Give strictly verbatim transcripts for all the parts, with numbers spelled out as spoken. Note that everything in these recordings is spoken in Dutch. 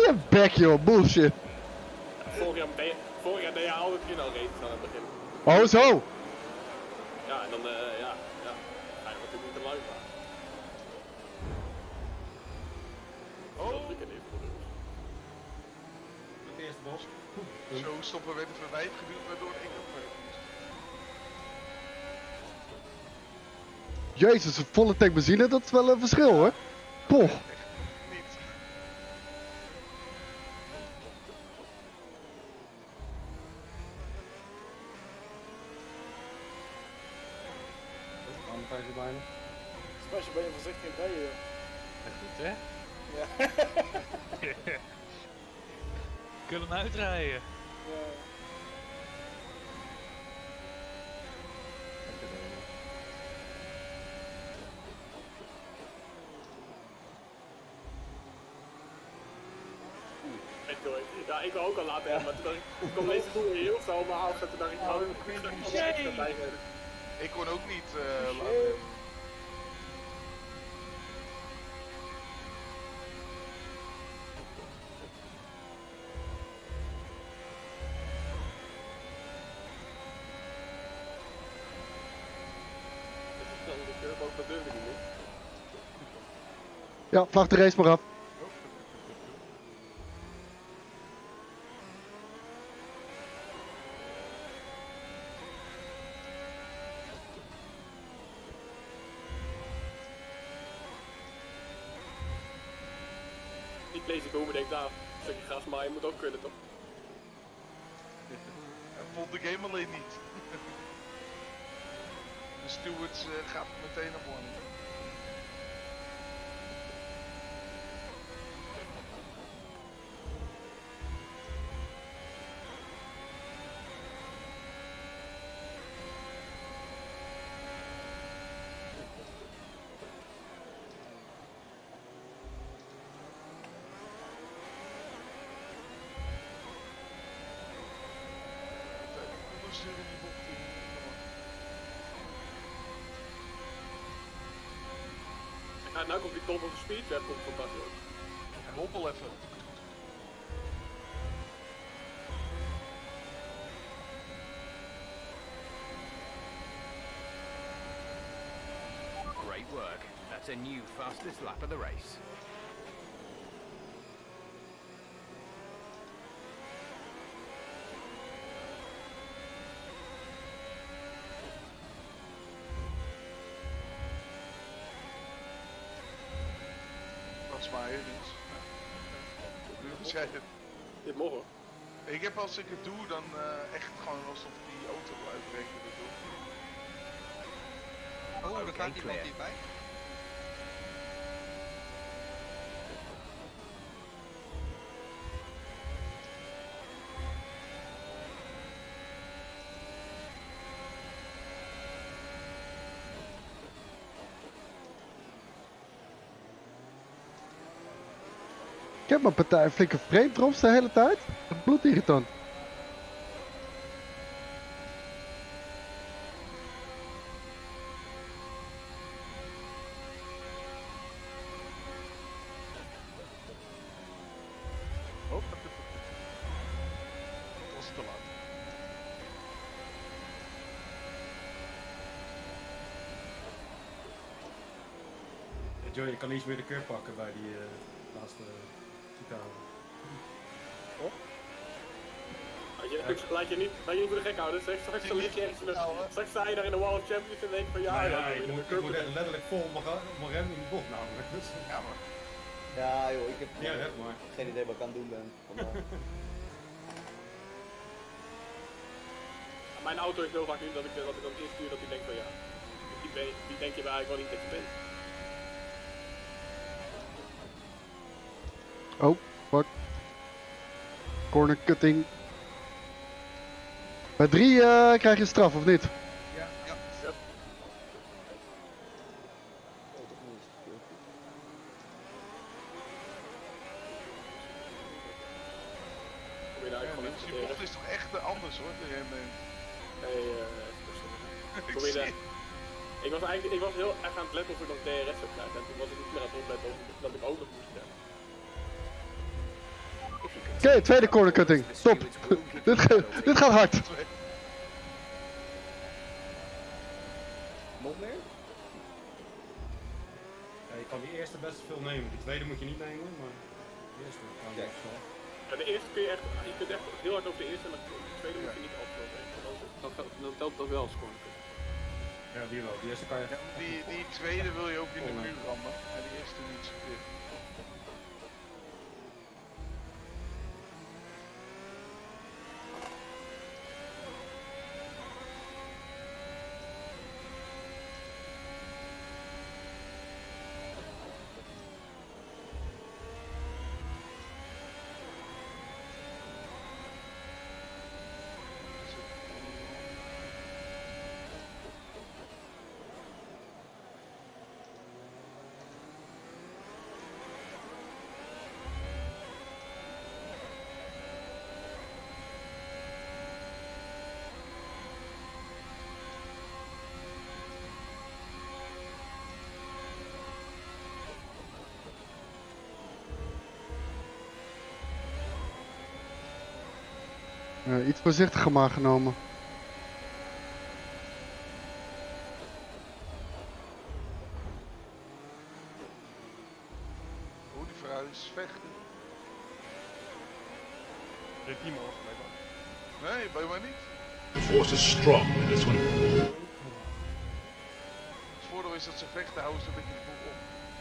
je bek joh, bullshit. Vorig jaar, deed, vorig jaar deed je altijd in al races aan het begin. Oh zo. Ja, en dan, uh, ja, ja. Ga je natuurlijk niet te lui maken. Oh! Dat ik even voor Het eerste bos. Zo stoppen we even wijd geduwd waardoor ik ook weer moest. Jezus, een volle tank benzine, dat is wel een verschil hoor. Poh. Niet. Aanprijzen bijna. Smasje, ben je voorzichtig in het rijden, joh. Echt goed, hè? Ja. Kunnen hem uitrijden. Ja. Ja, ik wil ook al laten hebben, maar toen dacht ik, ik kon deze boel heel snel maar afzetten, dacht ik, nou, ik moet er nog extra bij hebben. Ik kon ook niet uh, laten hebben. Dat durf ik niet meer. Ja, vlag de race maar af. Niet lazy komen, denk ik, nou, een stukje gas maaien moet ook kunnen, toch? Hij vond de game alleen niet. De stewards uh, gaat meteen naar voren. Ja, nou komt die top op de speedtrap komt van Bas, joh. Hoppel even. Great work. That's a new fastest lap of the race. Dat is maar dus. Bescheiden. Dit morgen. Ik heb als ik het doe, dan uh, echt gewoon alsof die auto uitbreken. Oh, er Okay, gaat iemand clear. hierbij. Ik heb mijn partij een flinke frame drops de hele tijd. Bloedirritant. Oh, dat was te laat. Ja, Joey, je kan iets meer de keur pakken bij die uh, laatste chicane. Laat je, laat je niet, laat je niet voor de gek houden, straks, straks, lig je ergens in de, straks sta je daar in de Wall of Champions en denk je van ja, Nou ja, ja, ja, ik moet, ik moet echt letterlijk vol op mijn op mijn rem in de bocht namelijk. Dus, Ja, maar Ja, joh, ik heb ja, red maar. geen idee wat ik aan het doen ben. Vandaar. Mijn auto is heel vaak nu dat ik, dat ik dan instuur dat hij denkt van ja, die, ben, die denk je wel eigenlijk wel niet dat je bent. Oh, fuck. Corner cutting. Bij drie uh, krijg je een straf, of niet? Ja. Ja. Oh, toch niet. Probeer daar ja, gewoon dus in te die bocht leren. is toch echt uh, anders hoor, de rem. Nee, eh, Ik probeer daar. zie- Ik was eigenlijk ik was heel erg aan het letten of ik nog D R S zou krijgen en toen was ik niet meer aan het opletten of dat ik ook nog moest hebben. Oké, tweede corner cutting. Top. dit, ga- dit gaat hard. Nog meer? Ja, je kan die eerste best veel nemen. Die tweede moet je niet nemen, maar de eerste kan je Kijk. echt wel. Ja, de eerste kun je echt, je kunt echt heel hard over de eerste en de tweede moet je niet aflopen. Dan, dan, dan telt dat wel als scoren. Ja, die wel. Die eerste kan je... Die, die tweede wil je ook in de Oh, nee. muur rammen. En die eerste niet zoveel. Ja, iets voorzichtiger maar genomen. Hoe die verhuis vechten. Dit team was bij dan. Nee, bij mij niet. The force is strong in this one. Het voordeel is dat ze vechten, houden ze een beetje de boel op.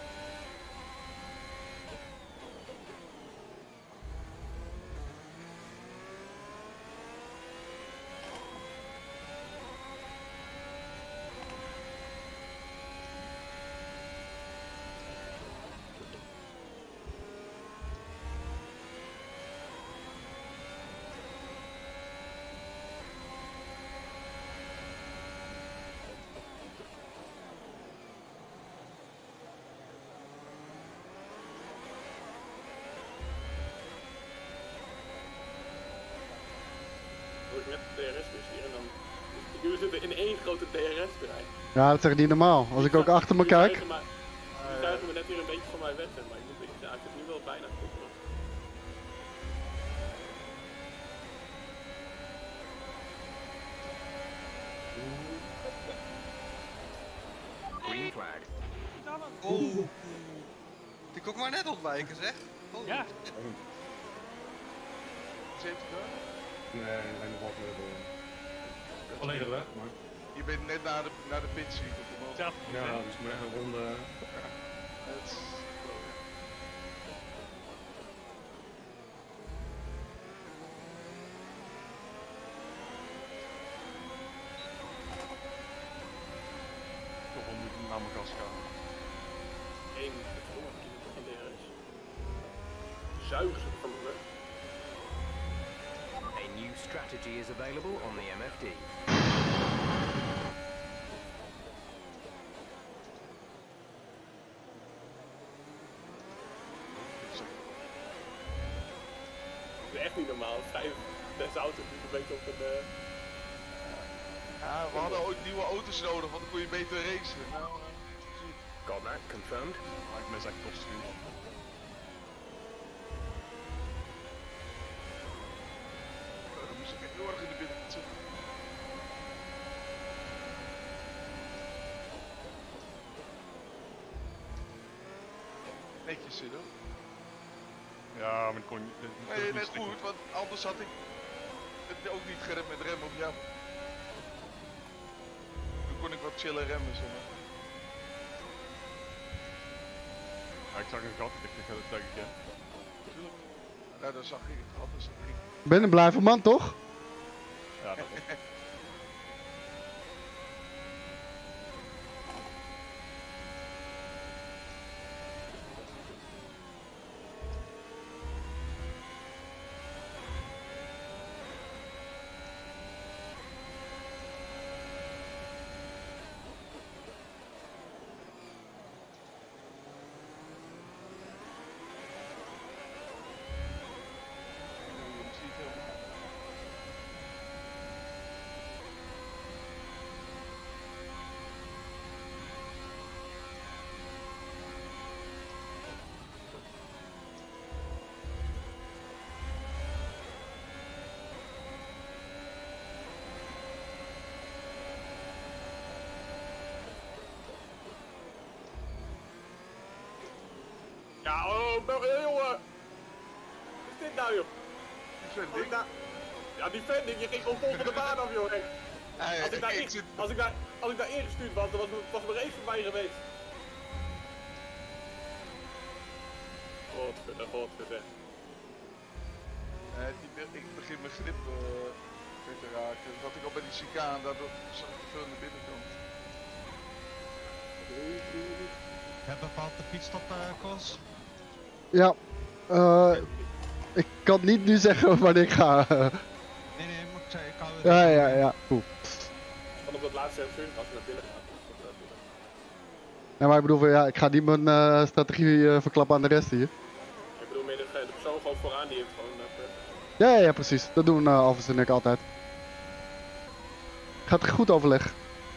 Met de D R S hier en dan... Jullie zitten in één grote D R S-terrein. Ja, dat is echt niet normaal. Als ik ook achter me kijk. Die zuigen me net weer een beetje van mij weg, hè, maar ik moet ja, ik heb nu wel bijna koppelen. Green flag. Oh. Die kon ik maar net ontwijken, zeg. Oh. Ja. zeventig daar? Nee, alleen nog wat meer door. Alleen de weg, maar... Je bent net naar de, naar de pit street op de man. Ja, Ja, dus ik moet echt een ronde... Het is- Toch wel niet naar elkaar gaan. Eén kilometer van D R S. Zuigen ze van me weg. A new strategy is available on the M F D. Dat is echt niet normaal. Vijf, zes auto's die een beetje op een... Uh... Ja, we hadden ooit nieuwe auto's nodig, want dan kon je beter racen. Nou, eh, zie je. Got that confirmed? Maar ik mis echt kostuum. Oh, dan moest ik heel erg in de binnen zitten. Netjes zitten. Ja, maar ik kon niet. Nee, net goed, want anders had ik het ook niet geremd met rem op jou. Toen kon ik wat chillen remmen, zeg maar. Ja, ik zag een gat, ik ga dat tegen je. Tuurlijk. Nou, dan zag ik het gat, dus dat ging. Ben een blijven man, toch? Ja, dat Je ziet helemaal. Oh, Bel- eh, jongen! Wat is dit nou, joh? Die Als ik daar... Ja, die vending, je ging gewoon vol van de baan af, joh. Echt. Hey, Als ik daar, ik in- zit... als ik daar, als ik daar ingestuurd was, dan was, was mijn race voorbij geweest. Godverdomme, godverdomme. Eh, die, be- ik begin mijn grip uh, weer te raken. Dat had ik al bij die chicane, daardoor zag ik te veel aan de binnenkant. Heb bepaald de pitstop uh, Kos? Ja, uh, ik kan niet nu zeggen wanneer ik ga. Nee, nee, maar ik zei, ik kan het. Ja, ja, ja, cool. Dan op dat laatste server als we naar binnen gaan. Ja, maar ik bedoel, ja, ik ga niet mijn uh, strategie uh, verklappen aan de rest hier. Ik bedoel meer de, de persoon gewoon vooraan die heeft gewoon... Uh, Ja, ja, ja, precies. Dat doen uh, Alves en ik altijd. Gaat er goed overleg. Ik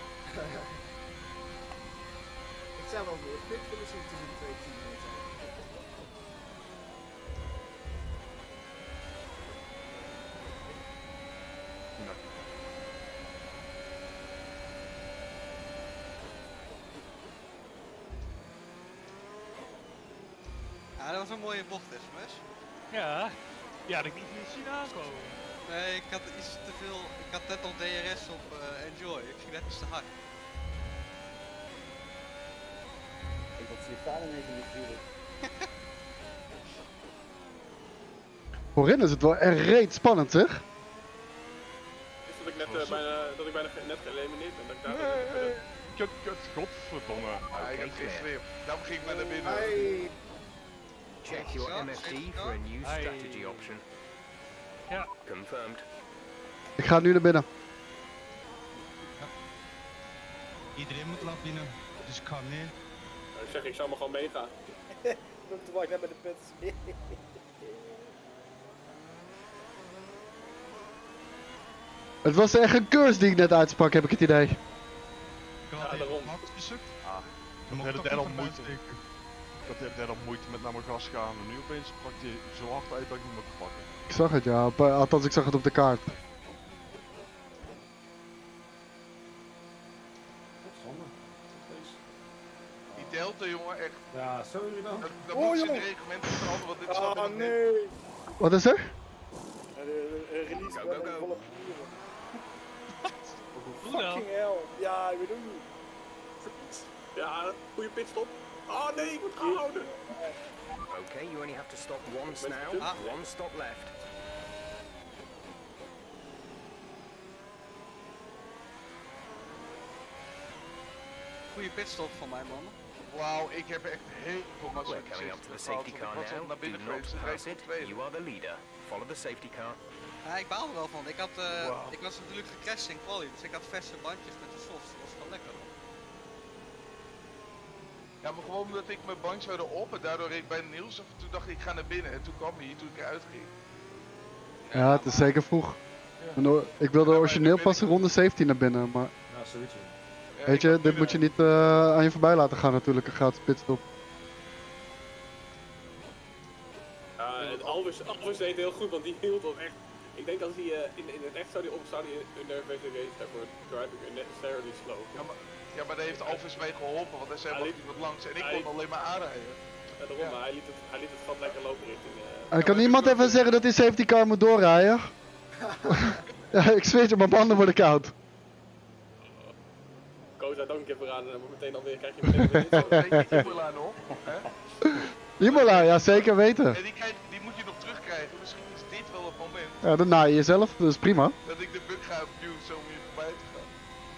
zou wel voor pit willen zien tussen de twee teams. Ja, dat was een mooie bocht, hè, Smash? Ja, die had ik niet meer zien aankomen. Nee, ik had iets te veel. Ik had net al D R S op uh, Enjoy. Ik ging net iets te hard. Ik had Sylvana even niet natuurlijk. Voorin is het wel echt reet spannend, zeg. Is dat ik net, uh, bijna, dat ik bijna ge- net geëlimineerd ben. Dat ik daar Nee, kut, kut, godverdomme. Ja, ik heb gisteren weer. Daarom ging ik maar naar binnen. Hey. Check your M F D for a new strategy option. Ja. Confirmed. Ik ga nu naar binnen. Iedereen moet naar binnen, dus ik ga niet. Nou, ik zeg, ik zou maar gewoon meegaan. Ik ben te wachten bij de pits. Het was echt een curse die ik net uitsprak, heb ik het idee. Ik had Ja, even daarom. Max bezoekt. Ah, Je ik mag had toch er niet al van moeite. mij steken. Ik had er al moeite met naar mijn gas gaan. En nu opeens pakt hij zo hard uit dat ik niet meer kan pakken. Ik zag het, ja. Op, uh, althans, ik zag het op de kaart. Die Delta, jongen, echt. Ja, zo jullie dan. Dat, dat Oh, moet ze in jongen. de reglementen veranderen, want dit snap ik Oh nog niet. nee. Wat is er? Ja, de, de release Go, van go, go. een volle papieren. Hoe dan? Fucking hell. Ja, ik weet ook niet. Ja, goede pitstop. Oh nee, ik moet gaan houden. Okay, you only have to stop once now. Ah. One stop left. Goeie pitstop van mij, man. Wauw, ik heb echt heel veel massa We're coming up to the safety car Ik was al now. naar Do binnen not geweest, dus pass rijd it. ik tweede. You are the leader. Follow the safety car. Ja, ik baal er wel van. Ik, had, uh, Wow. ik was natuurlijk gecrashed in quali, dus ik had verse bandjes met de softs. Dat was wel lekker. Ja, maar gewoon omdat ik mijn bandjes hadden op en daardoor reed ik bij Niels en toen dacht ik, ik ga naar binnen. En toen kwam hij, toen ik eruit ging. Ja, het is zeker vroeg. En, ik wilde origineel pas ronde zeventien naar binnen, maar Ja, zoiets. joh. Ja, weet ik je, had dit nu moet je weer- niet uh, aan je voorbij laten gaan natuurlijk, een gratis pitstop. Ja, en Alves, Alves deed heel goed, want die hield ons echt. Ik denk als hij uh, in, in het echt zou die op zou die een nerveuze race daarvoor driving unnecessarily slow. Ja, maar, ja, maar daar heeft Alves mee geholpen, want hij zei Hij mag liet- iemand langs en ik hij kon liet- alleen maar aanrijden. Ja, daarom, Ja. maar hij liet het, hij liet het gewoon lekker lopen richting. Uh, En kan iemand even zeggen dat die safety car moet doorrijden? Ja, ik zweer je, mijn banden worden koud. Koos daar ook een keer vooraan en dan moet meteen alweer krijg je meteen weer dit. Weet je Imola nog? Hè? Imola, ja zeker weten. En die, krijg, die moet je nog terugkrijgen, misschien is dit wel het moment Ja, dan naai je jezelf, dat is prima. dat ik de bug ga opnieuw zo om hier voorbij te gaan.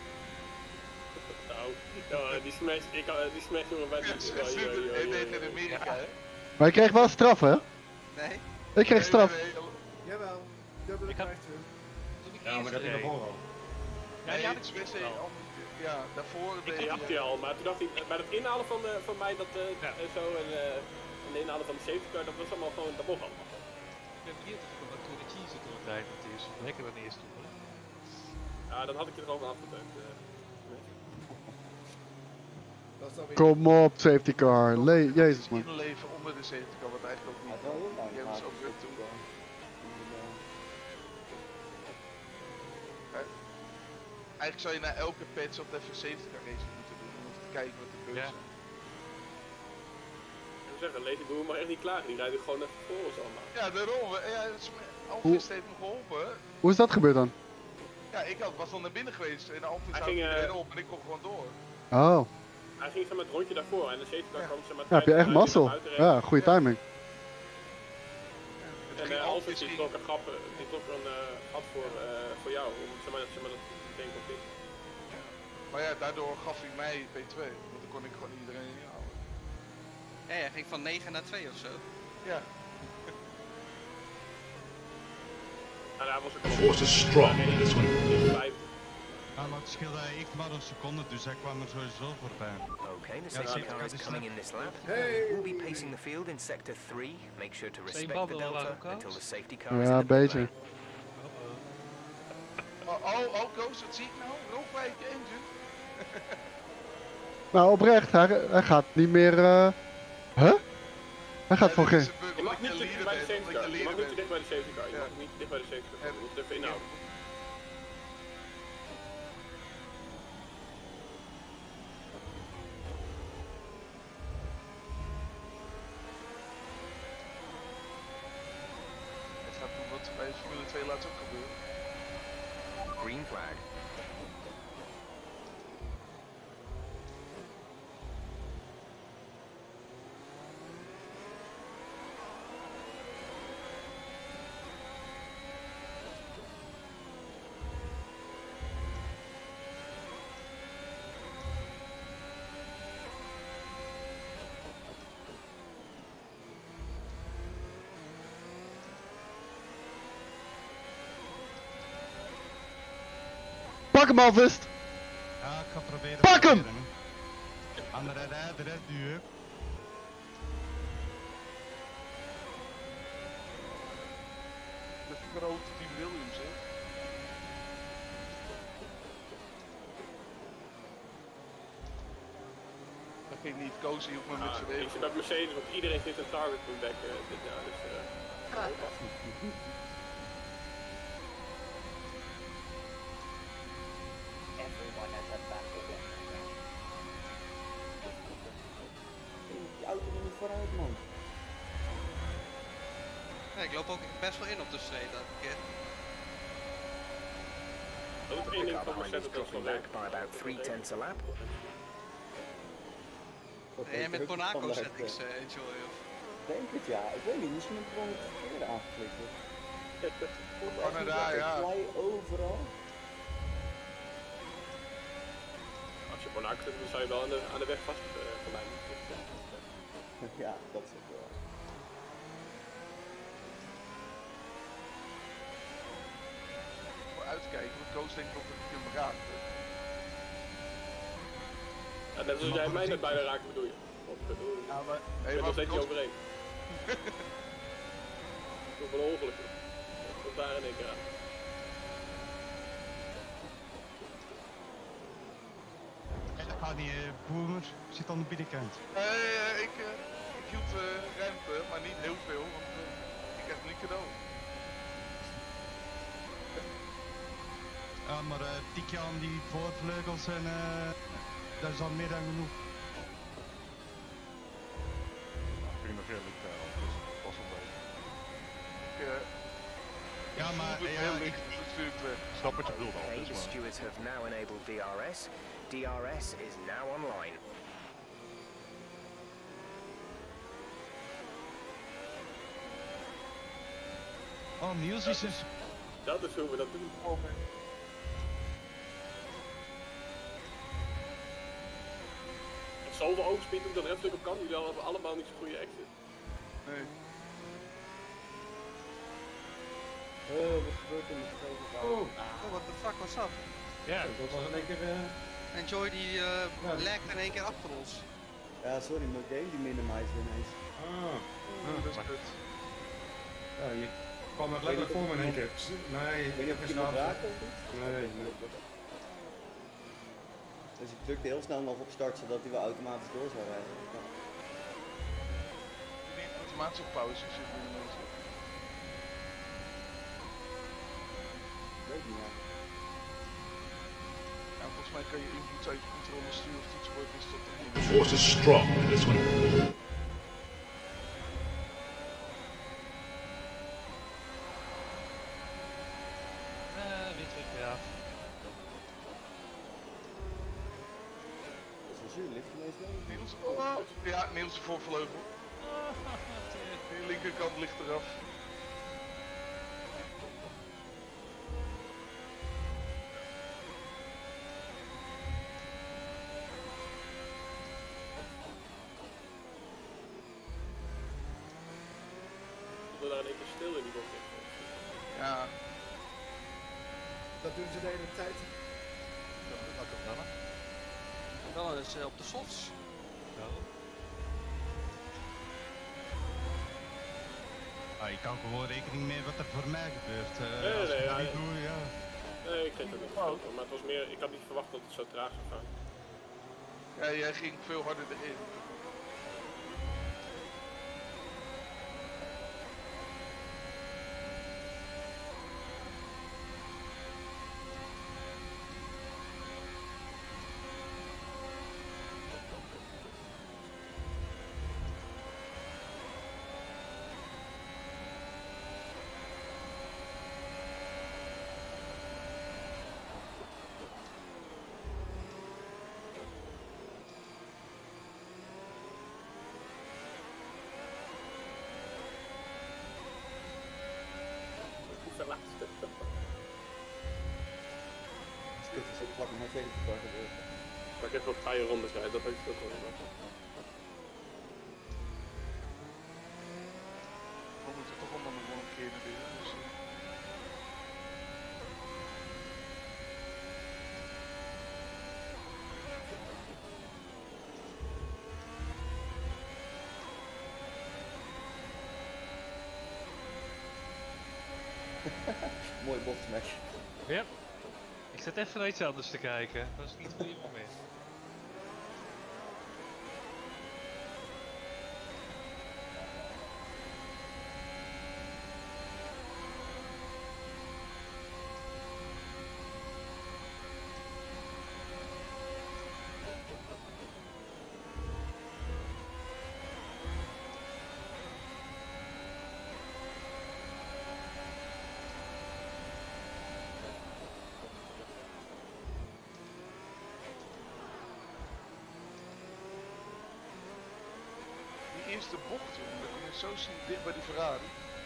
Nou, ja, die smash, ik, uh, die smash jongen bij Ja, die. ze zit in deed in Amerika, hè? Maar je kreeg wel straf, hè? Nee? Ik kreeg straf. Nee, nee, nee, Jawel. Dubbele Ik had- krijgt u. Toen ik Ja, maar eerst dat heb je reed. ervoor al. Ja, die had ik Swiss wel. al- Ja, daarvoor Ik deed die had hij, hij al, maar toen dacht hij, bij het inhalen van, uh, van mij dat uh, Ja. en zo en, uh, en het inhalen van de safety car, dat was allemaal gewoon, dat mocht allemaal. Ik ben benieuwd of wat toen de cheese door het rijden is. Lekker dan eerst doen. hoor. Ja, dan had ik er gewoon afgetekend. Uh. Dat is dan weer... Kom op, safety car. Le Jezus man. inleven onder de safety car, wat eigenlijk ook Hij niet. is wel heel lang. Die hebben ze ook weer toe. Eigenlijk zou je na elke patch op even een safety car race moeten doen, om even te kijken wat de beurs Ja. zijn. zeggen, Lazy Boer mag echt niet klagen, die rijdt gewoon even voor ons allemaal. Ja, daarom. Ja, Alvis heeft me geholpen. Hoe is dat gebeurd dan? Ja, ik had, was al naar binnen geweest en Alvis Hij houdt ging, iedereen uh, op en ik kon gewoon door. Oh. Hij ging zeg maar het rondje daarvoor en de safety car kwam zeg maar... Ja, heb je echt mazzel. Ja, goede timing. En uh, Alvis die trok een grap, die trok een uh, gat voor, uh, voor jou, om zeg maar, zeg maar dat denk op dit. Maar ja, daardoor gaf hij mij P twee, want dan kon ik gewoon iedereen inhouden. Ja, jij ging van negen naar twee of zo. Ja. En daar was ik The force is strong in this one. Ja, maar het scheelde echt maar een seconde, dus hij kwam er sowieso voorbij. Okay, the Ja, safety dat car is- is coming in this lap. Hey. We'll be pacing the field in sector three. Make sure to respect the babbelen al delta elkaar? until the safety car is Ja, in een the beetje. lane. Oh, oh, oh, Koos, wat zie ik nou? Rookwijken engine. Nou, oprecht, hij, hij gaat niet meer... Uh... Huh? Hij gaat voor geen... Je mag niet te dicht bij de safety car, je mag niet te dicht bij de safety car, je mag niet te dicht bij de safety car, je moet het even inhouden. Het gaat doen wat bij Formule twee laat ook gebeuren. Green flag. Pak hem alvast! Ja, ik ga proberen. Pak hem! proberen, hè. Andere rijder, hè, duur. De grote Team Williams, hè. Dat ging niet, Koos hielp me met Ah, z'n ik wegen. zit bij Mercedes, want iedereen zit een target to back uh, dit jaar, dus uh, Everyone has a back again. Die auto moet niet vooruit, man. Ja, ik loop ook best wel in op de streep elke keer. dat is één ding Car van behind Mercedes is dat is wel dropping leuk. back by about three tenths a lap. En jij met Monaco settings uh, enjoy of? Denk het ja, ik weet niet, misschien heb ik gewoon het verkeerde aangeklikt. Canada, ja. Fly overal. Als je Monaco zit, dan zou je wel aan de, aan de weg vast uh, gelijden. Ja, dat is ook wel. Voor uitkijken, want Koos denkt dat ik hem raak. Ja, net zoals jij mij net bijna raakt, bedoel je? Wat bedoel je? Ja, maar... Ik Hey, ben nog maar steeds niet Koos... overheen. Toch wel een ongeluk. Tot daar in één keer aan. En dat gaat niet, uh, Boomer zit aan de binnenkant. Eh, ik, uh, ik hield uh, ruimte, maar niet heel veel, want uh, ik heb niet cadeau. Ja, maar uh, tikje aan die voorvleugels en uh, dat is al meer dan genoeg. Ik ging nog eerlijk, uh, dus dat was wel beter. Ik, uh, Ja, maar voelde het ja, heel ik, licht, dus ik stuur het weg. Ik snap wat je bedoelt al, Okay, dus the maar... stewards have now enabled D R S. D R S is now online. oh, Niels is dus... Dat is hoe we dat doen. Met zoveel oogspeed hoe dat refstuk op kan, jullie hebben allemaal niet zo'n goede exit. Nee. Oh, wat gebeurt er met deze Oh, Oh, what the fuck, what's up? ja, dat was in één keer... Uh... Enjoy die uh, Ja. lag in één keer achter ons. Ja, sorry, mijn game die minimized ineens. Ah, Ah, dat is kut. ja, je kwam er letterlijk voor me in één keer. Nee, Ik weet niet of ik iemand raakte of niet. Nee, nee. Dus ik drukte heel snel nog op start zodat hij wel automatisch door zou rijden. Ja. Die automatisch op pauze zit nu mensen. Ik weet niet meer. Ja, volgens mij kan je input even controle sturen of toetsenbord is tot The force is strong in this one. Zuur ligt ineens mee. Niels, oh, ja, Niels de voorvleugel. De linkerkant ligt eraf. We daar in één keer stil in die bocht. Ja. Dat doen ze de hele tijd. Dat kan wel. Wel eens uh, op de softs. Ja. Ah, ik kan gewoon rekening mee wat er voor mij gebeurt. Uh, nee, als nee, ik dat ja, niet doe, ja. Nee, ik denk dat niet fout, maar het was meer, ik had niet verwacht dat het zo traag zou gaan. Ja, jij ging veel harder erin. Laatste. Kut is ook vlak met safety car gebeurd. Maar ik heb wel taaie rondes rijden, dat heeft ook wel gedaan. We moeten toch allemaal nog wel een keer naar binnen. Dus, uh... Mooi boxmatch. Ja. Ik zit even naar iets anders te kijken. Dat is niet het goede moment. die eerste bocht, jongen, dat je zo zien dicht bij die Ferrari.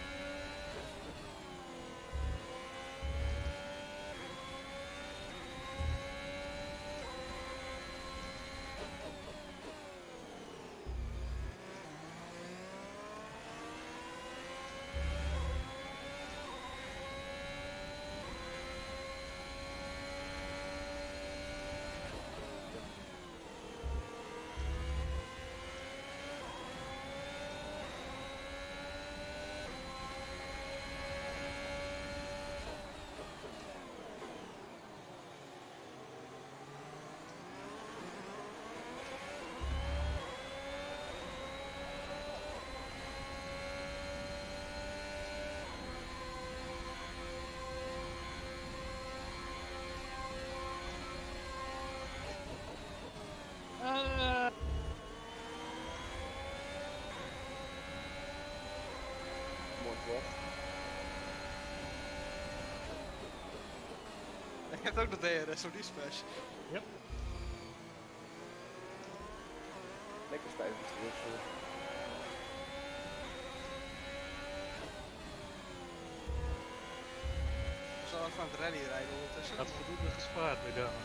Uh... Mooi vlog. Je hebt ook nog de D R S, zo die smash. Yep. Lekker stijf terug. We zullen even aan het rally rijden ondertussen. Had voldoende gespaard bij dan.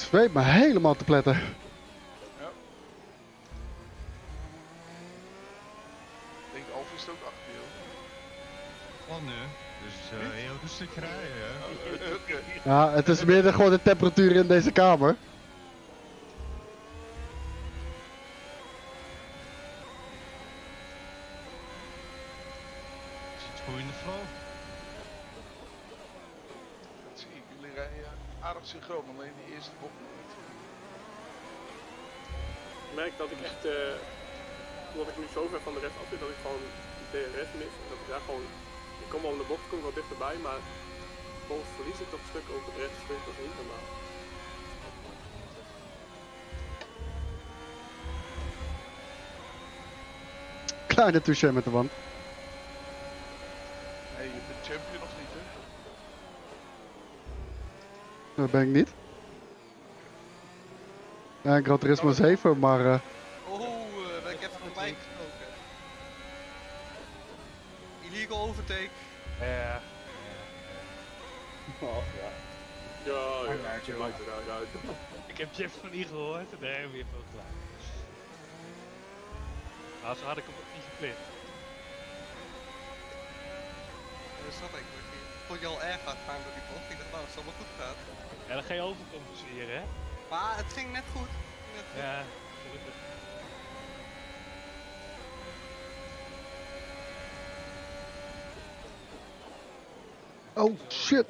zweet me helemaal te pletten. Ja. Ik denk Alfa is het ook achter jou. Oh nee, dus uh, heel rustig rijden, hè? Uh, okay. Ja, het is meer de, gewoon de temperatuur in deze kamer. Zit goed in de flow. Dat zie ik, jullie rijden aardig synchroon, alleen die eerste bocht nog niet. Ik merk dat ik echt, uh, omdat ik nu zo ver van de rest af zit, dat ik gewoon de D R S mis. Dat ik daar gewoon, ik kom wel in de bocht, kom ik wel dichterbij, maar volgens verlies ik toch een stuk over het rechte stuk, dat is niet normaal. Kleine touché met de wand. Nee, je bent champion nog niet, hè? Dat ben ik niet. Ja, Gran Turismo zeven, maar... Uh... Oh, uh, ben ik even voorbij gesproken. Illegal overtake. Ja. Oh, ja. Ja, ja, ja, maakt het eruit uit. Ik heb Jeff van niet gehoord en daar hebben we weer van klaar. Nou, zo had ik hem ook niet gepland. Dat snap ik. Ik vond je al erg hard gaan door die bocht. Ik dacht, nou, het zal wel goed gaan. Ja, dan ga je overcompenseren, hè? Maar het ging net goed. Net goed. Ja, gelukkig. Oh shit!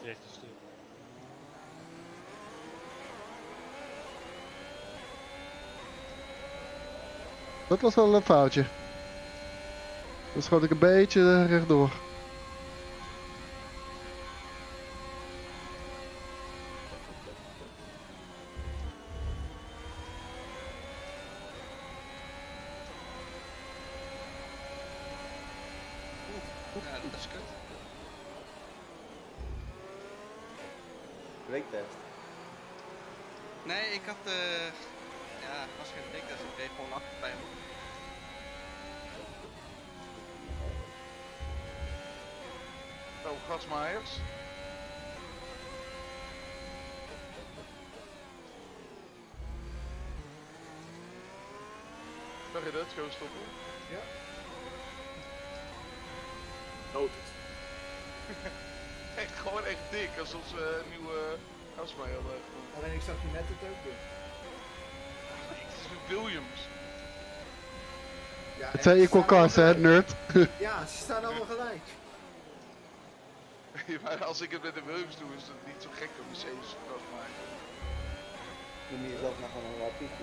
Dat was wel een foutje. Dan schoot ik een beetje rechtdoor. Ja, dat is kut. Breaktest. Nee, ik had uh, ja, het was geen breaktest, ik reed gewoon achter bij hem. Oh, gasmaaiers. Zag je dat? Zo stoppen? Ja. Noted. Echt gewoon echt dik, alsof ze een uh, nieuwe gasmaaier hadden. Alleen ik zag je net het ook doen. Het is een Williams. Ja, Het zijn equal cars, hè, nerd? Ja, ze staan allemaal gelijk. Maar als ik het met de Williams doe, is het niet zo gek om Mercedes gasmaaier. Noem je jezelf nou gewoon een rapietje?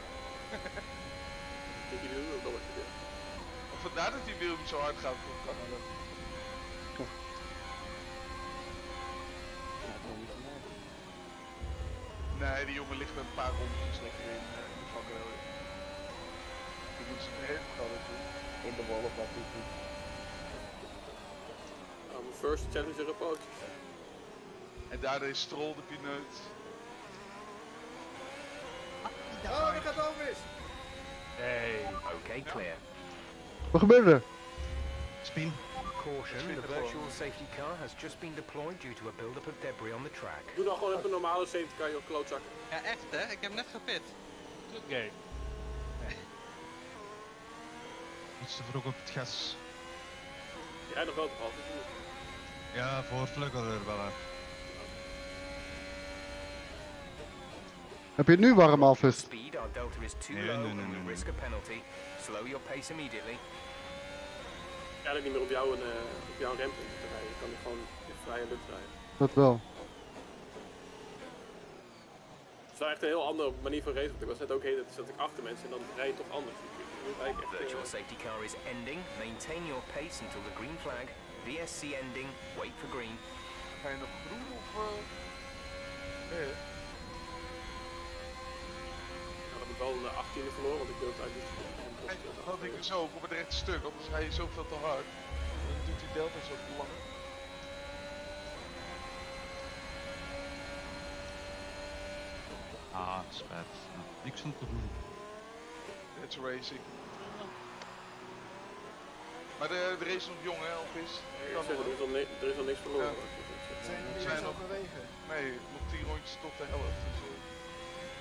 Ik denk jullie ook al wat je doet. Of vandaar dat die Williams zo hard gaat voor Canada. Nee, die jongen ligt met een paar rondjes lekker in uh, de vakkenrode. Die moet ze heel veel doen. In de wall of wat doet hij? Nou, mijn first challenger approach. En daardoor is Stroll de pineut. Oh, dat gaat over is. Nee. Okay, clear. Wat gebeurde er? Spin. Caution, the virtual safety car has just been deployed due to a build-up of debris on the track. Doe dan gewoon even een normale safety car, joh, klootzak. Ja, echt hè, ik heb net gepit. Good game. Iets te vroeg op het gas. Jij nog wel altijd. Ja, voor vleugel er wel uit. Heb je het nu warm, Alfus? Speed, our delta is too Nee, low nee, nee, and we nee, risk nee. a penalty. Slow your pace immediately. Eigenlijk niet meer op jou een, uh, op jouw rempunt te rijden. Je kan er gewoon in vrije lucht rijden. Dat wel. Het is wel echt een heel andere manier van racen. Want ik was net ook heen, dat zat ik achter mensen en dan rij je toch anders. Nu rijd ik echt, uh, Virtual safety car is ending. Maintain your pace until the green flag. V S C ending. Wait for green. Ga je nog groen of... Uh... Nee, nou, dan heb ik wel een achttiende verloren, want ik wil het eigenlijk niet. Kijk, dat had ik dus ook op het rechte stuk, anders ga je zoveel te hard. Dan doet die delta zo lang. Ah, spijt. Ja, niks om te doen. It's racing. Maar de, de race is nog jong, hè, Alvis? Ja, zeg, er, is al ne- er is al niks verloren. Ja. Zijn Er jullie zijn eens nog- overwegen? Nee, nog tien rondjes tot de helft. Dus, uh...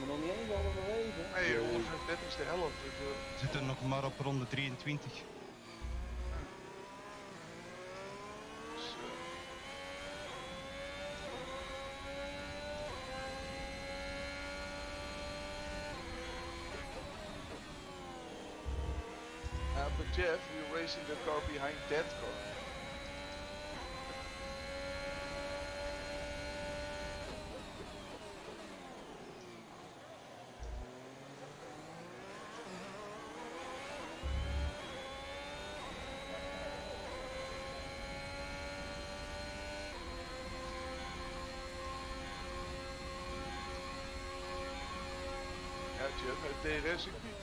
er nog niet eens, allemaal nog even. Nee, honderddertig is de helft. Dus, uh... We zitten nog maar op ronde drieëntwintig. Dus, uh... Uh, but Jeff, we're racing the car behind that car. Ja, Jeff, met D R S ik niet.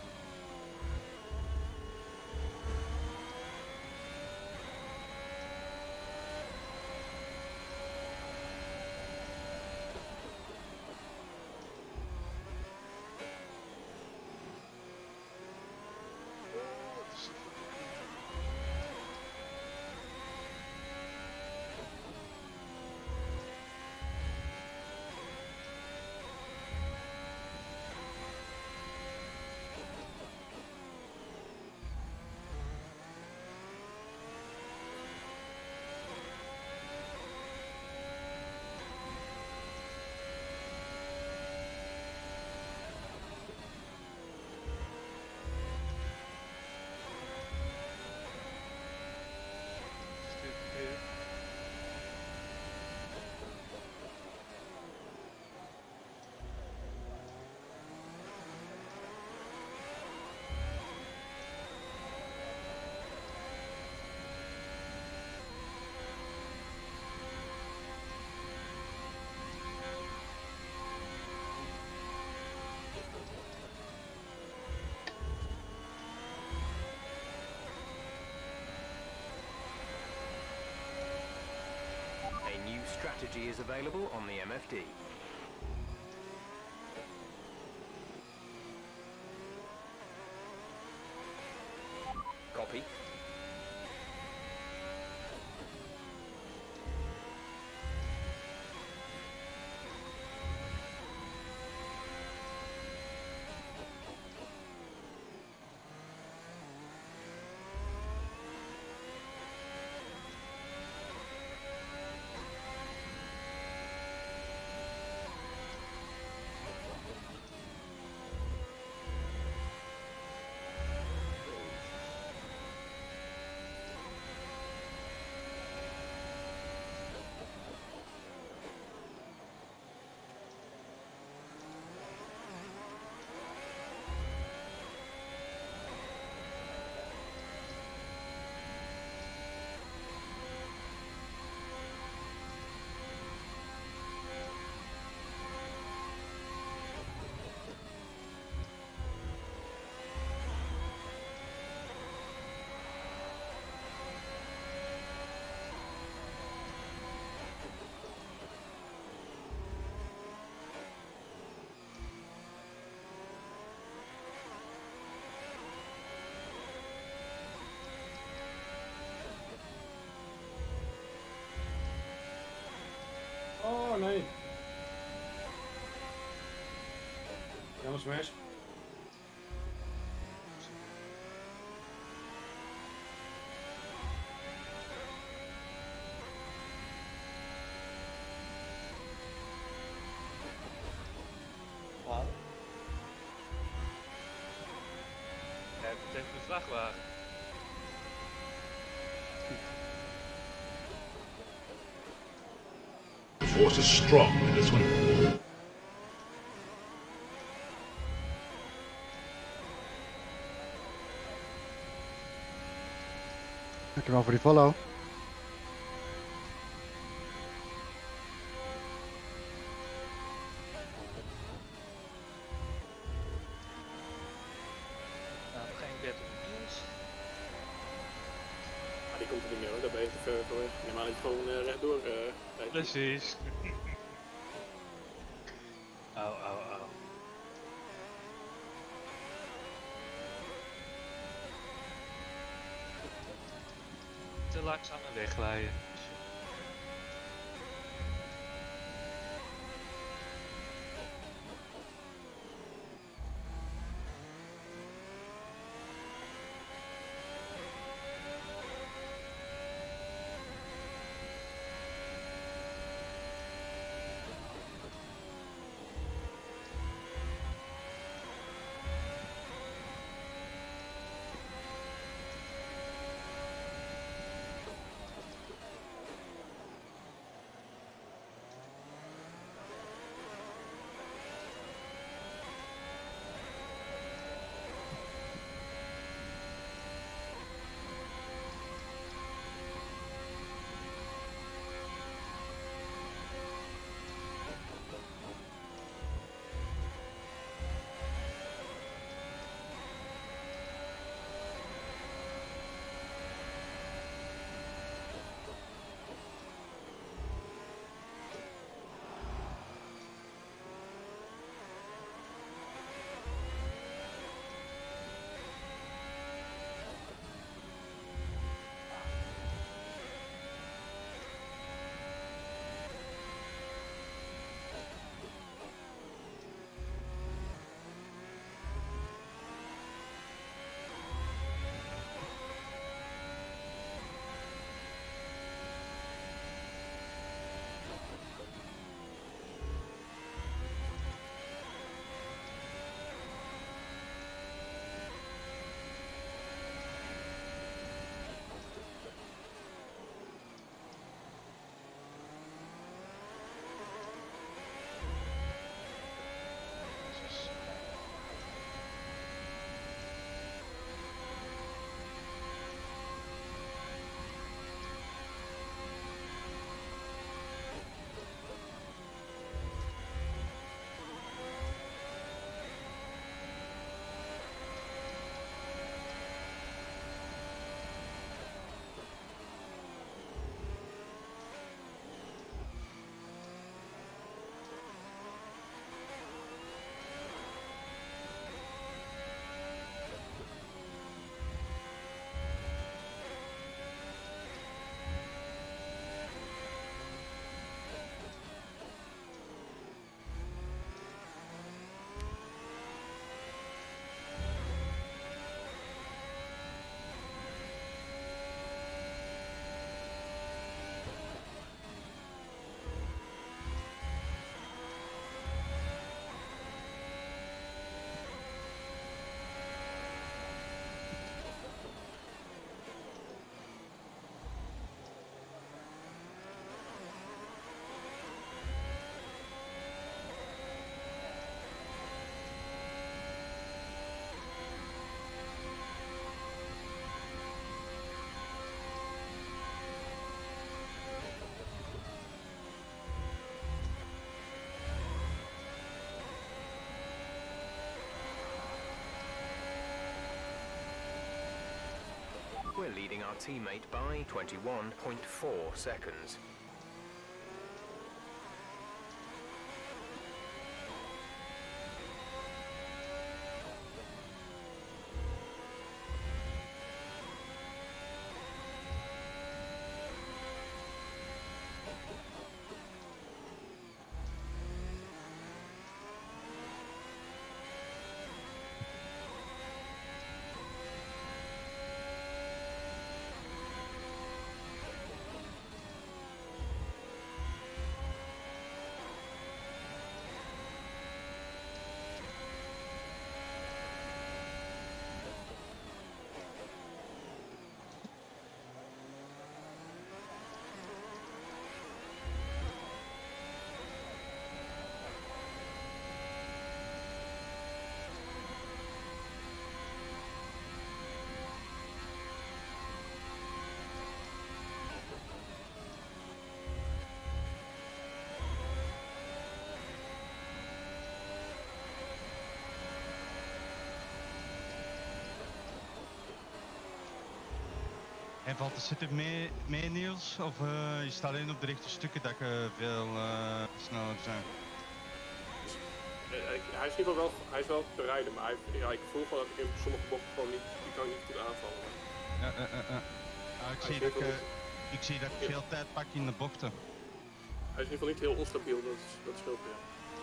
A new strategy is available on the M F D. Copy. Oh nee. Jammer smash. Wow. Ja, het betekent een vrachtwagen. The force is strong in this one. Dankjewel voor die follow. Nou, geen dertig nieuws. Ah, die komt er niet meer hoor, daar ben je te ver voor. Neem maar dat je gewoon uh, rechtdoor uh, rijdt. Precies. Au, au, au. Te langzaam weglijden. leading our teammate by twenty-one point four seconds. En valt de zitten mee, mee Niels? Of uh, je staat alleen op de rechte stukken dat je veel uh, sneller zijn? Uh, hij is in ieder geval wel, hij is wel te rijden, maar hij, ja, ik voel gewoon dat ik in sommige bochten gewoon niet, die kan ik niet goed aanvallen. Ja, uh, uh, uh. Ah, ik, zie dat ik, uh, ik zie dat ik veel tijd pak in de bochten. Hij is in ieder geval niet heel onstabiel, dat, dat scheelt weer.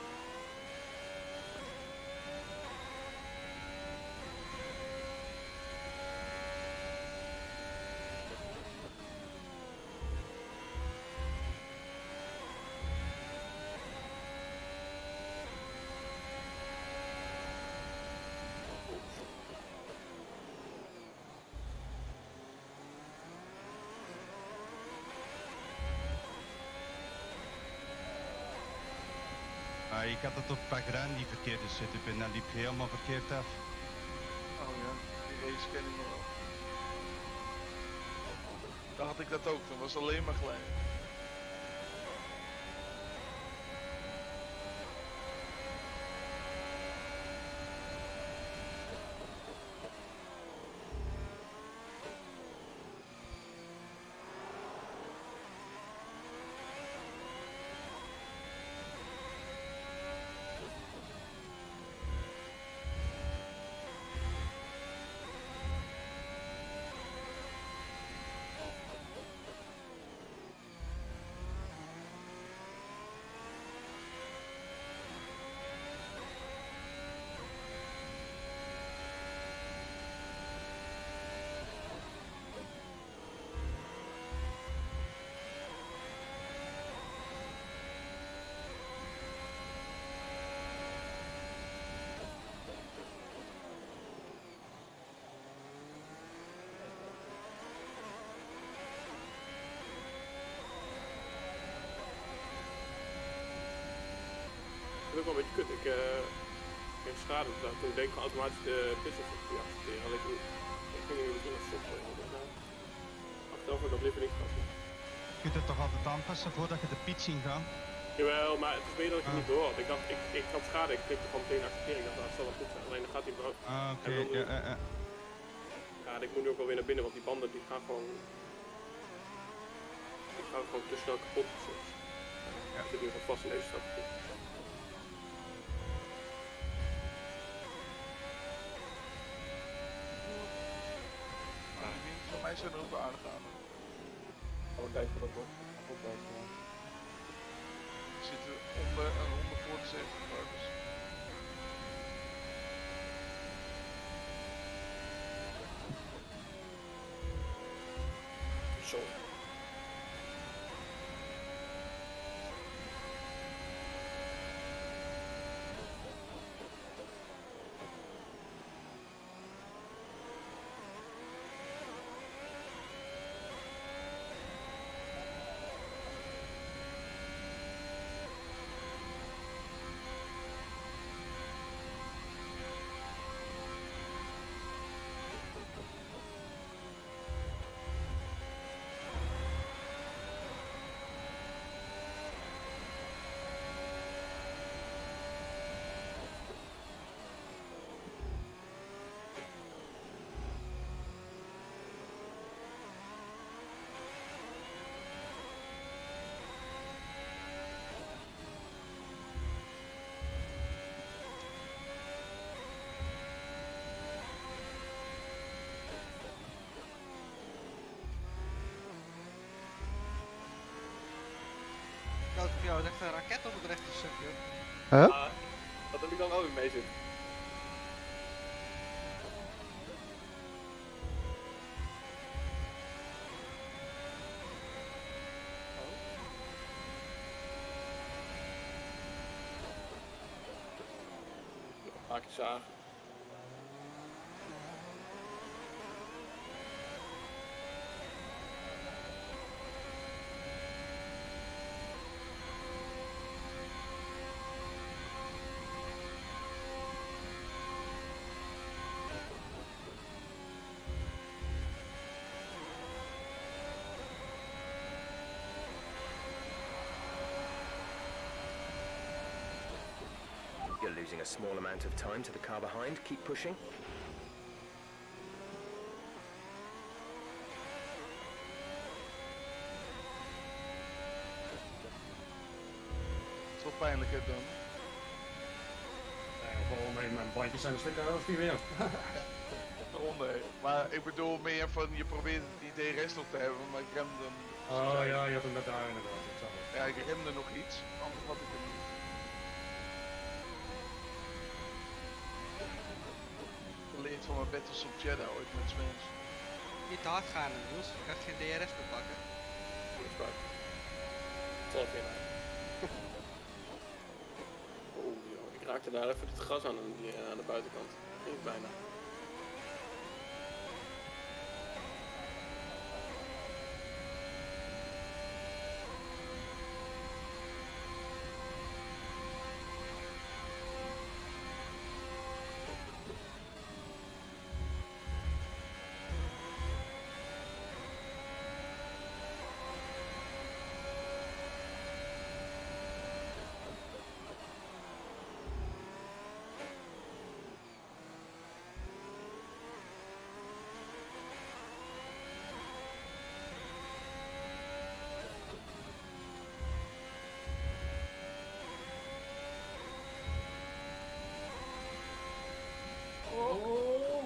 Uh, ik had het op Pagraan die verkeerde setup en dan liep je helemaal verkeerd af. Oh ja, die race ken ik nog wel. Daar had ik dat ook, dat was alleen maar gelijk. Dat is ook wel een beetje kut. Ik uh, heb schade gedaan. Toen deed ik gewoon automatisch de pitstop ja, accepteren. Had ik, ik ging nu misschien nog stoppen. Achteraf heb ik dat liever niet gehad. Je kunt het toch altijd aanpassen voordat je de pits in gaat? Jawel, maar het is meer dat ik het ah. niet door had. Ik dacht, ik, ik had schade, ik klikte gewoon meteen accepteren. Ik dacht, nou, dat zal wel goed zijn. Alleen dan gaat hij brood. Ah, oké. Okay. Ja, ja, ja. Ja, ik moet nu ook wel weer naar binnen, want die banden die gaan gewoon... Die gaan gewoon te snel kapot soms. Ja. Ik zit nu gewoon vast in deze stad. Voor mij zijn er ook wel aardig aan. Gaan we kijken wat dat wordt. We zitten onder en onder voor de zeventig partners. Zo. Zo, het is echt een raket op het rechte stukje. Huh? Ah, dat heb ik dan wel weer mee zitten. Maak je zagen. You're losing a small amount of time to the car behind. Keep pushing. Het is wel pijnlijk hè dan. Nee, gewoon mijn, mijn bandjes zijn een stuk harder als die weer. Oh nee. Maar ik bedoel meer van je probeert die D R S nog te hebben, maar ik remde hem. Oh ja, je had hem net daar inderdaad. Ik zag het. Ja, ik remde nog iets, anders had ik hem niet. Geleerd van mijn battles op Jeddah ooit met Smens. Niet te hard gaan, Niels. Je kan geen D R S meer pakken. Dat is waar. Zal ik weer naar. Oh, joh. Ik raakte daar even het gras aan, aan, die, aan de buitenkant. Ging het bijna. Oh.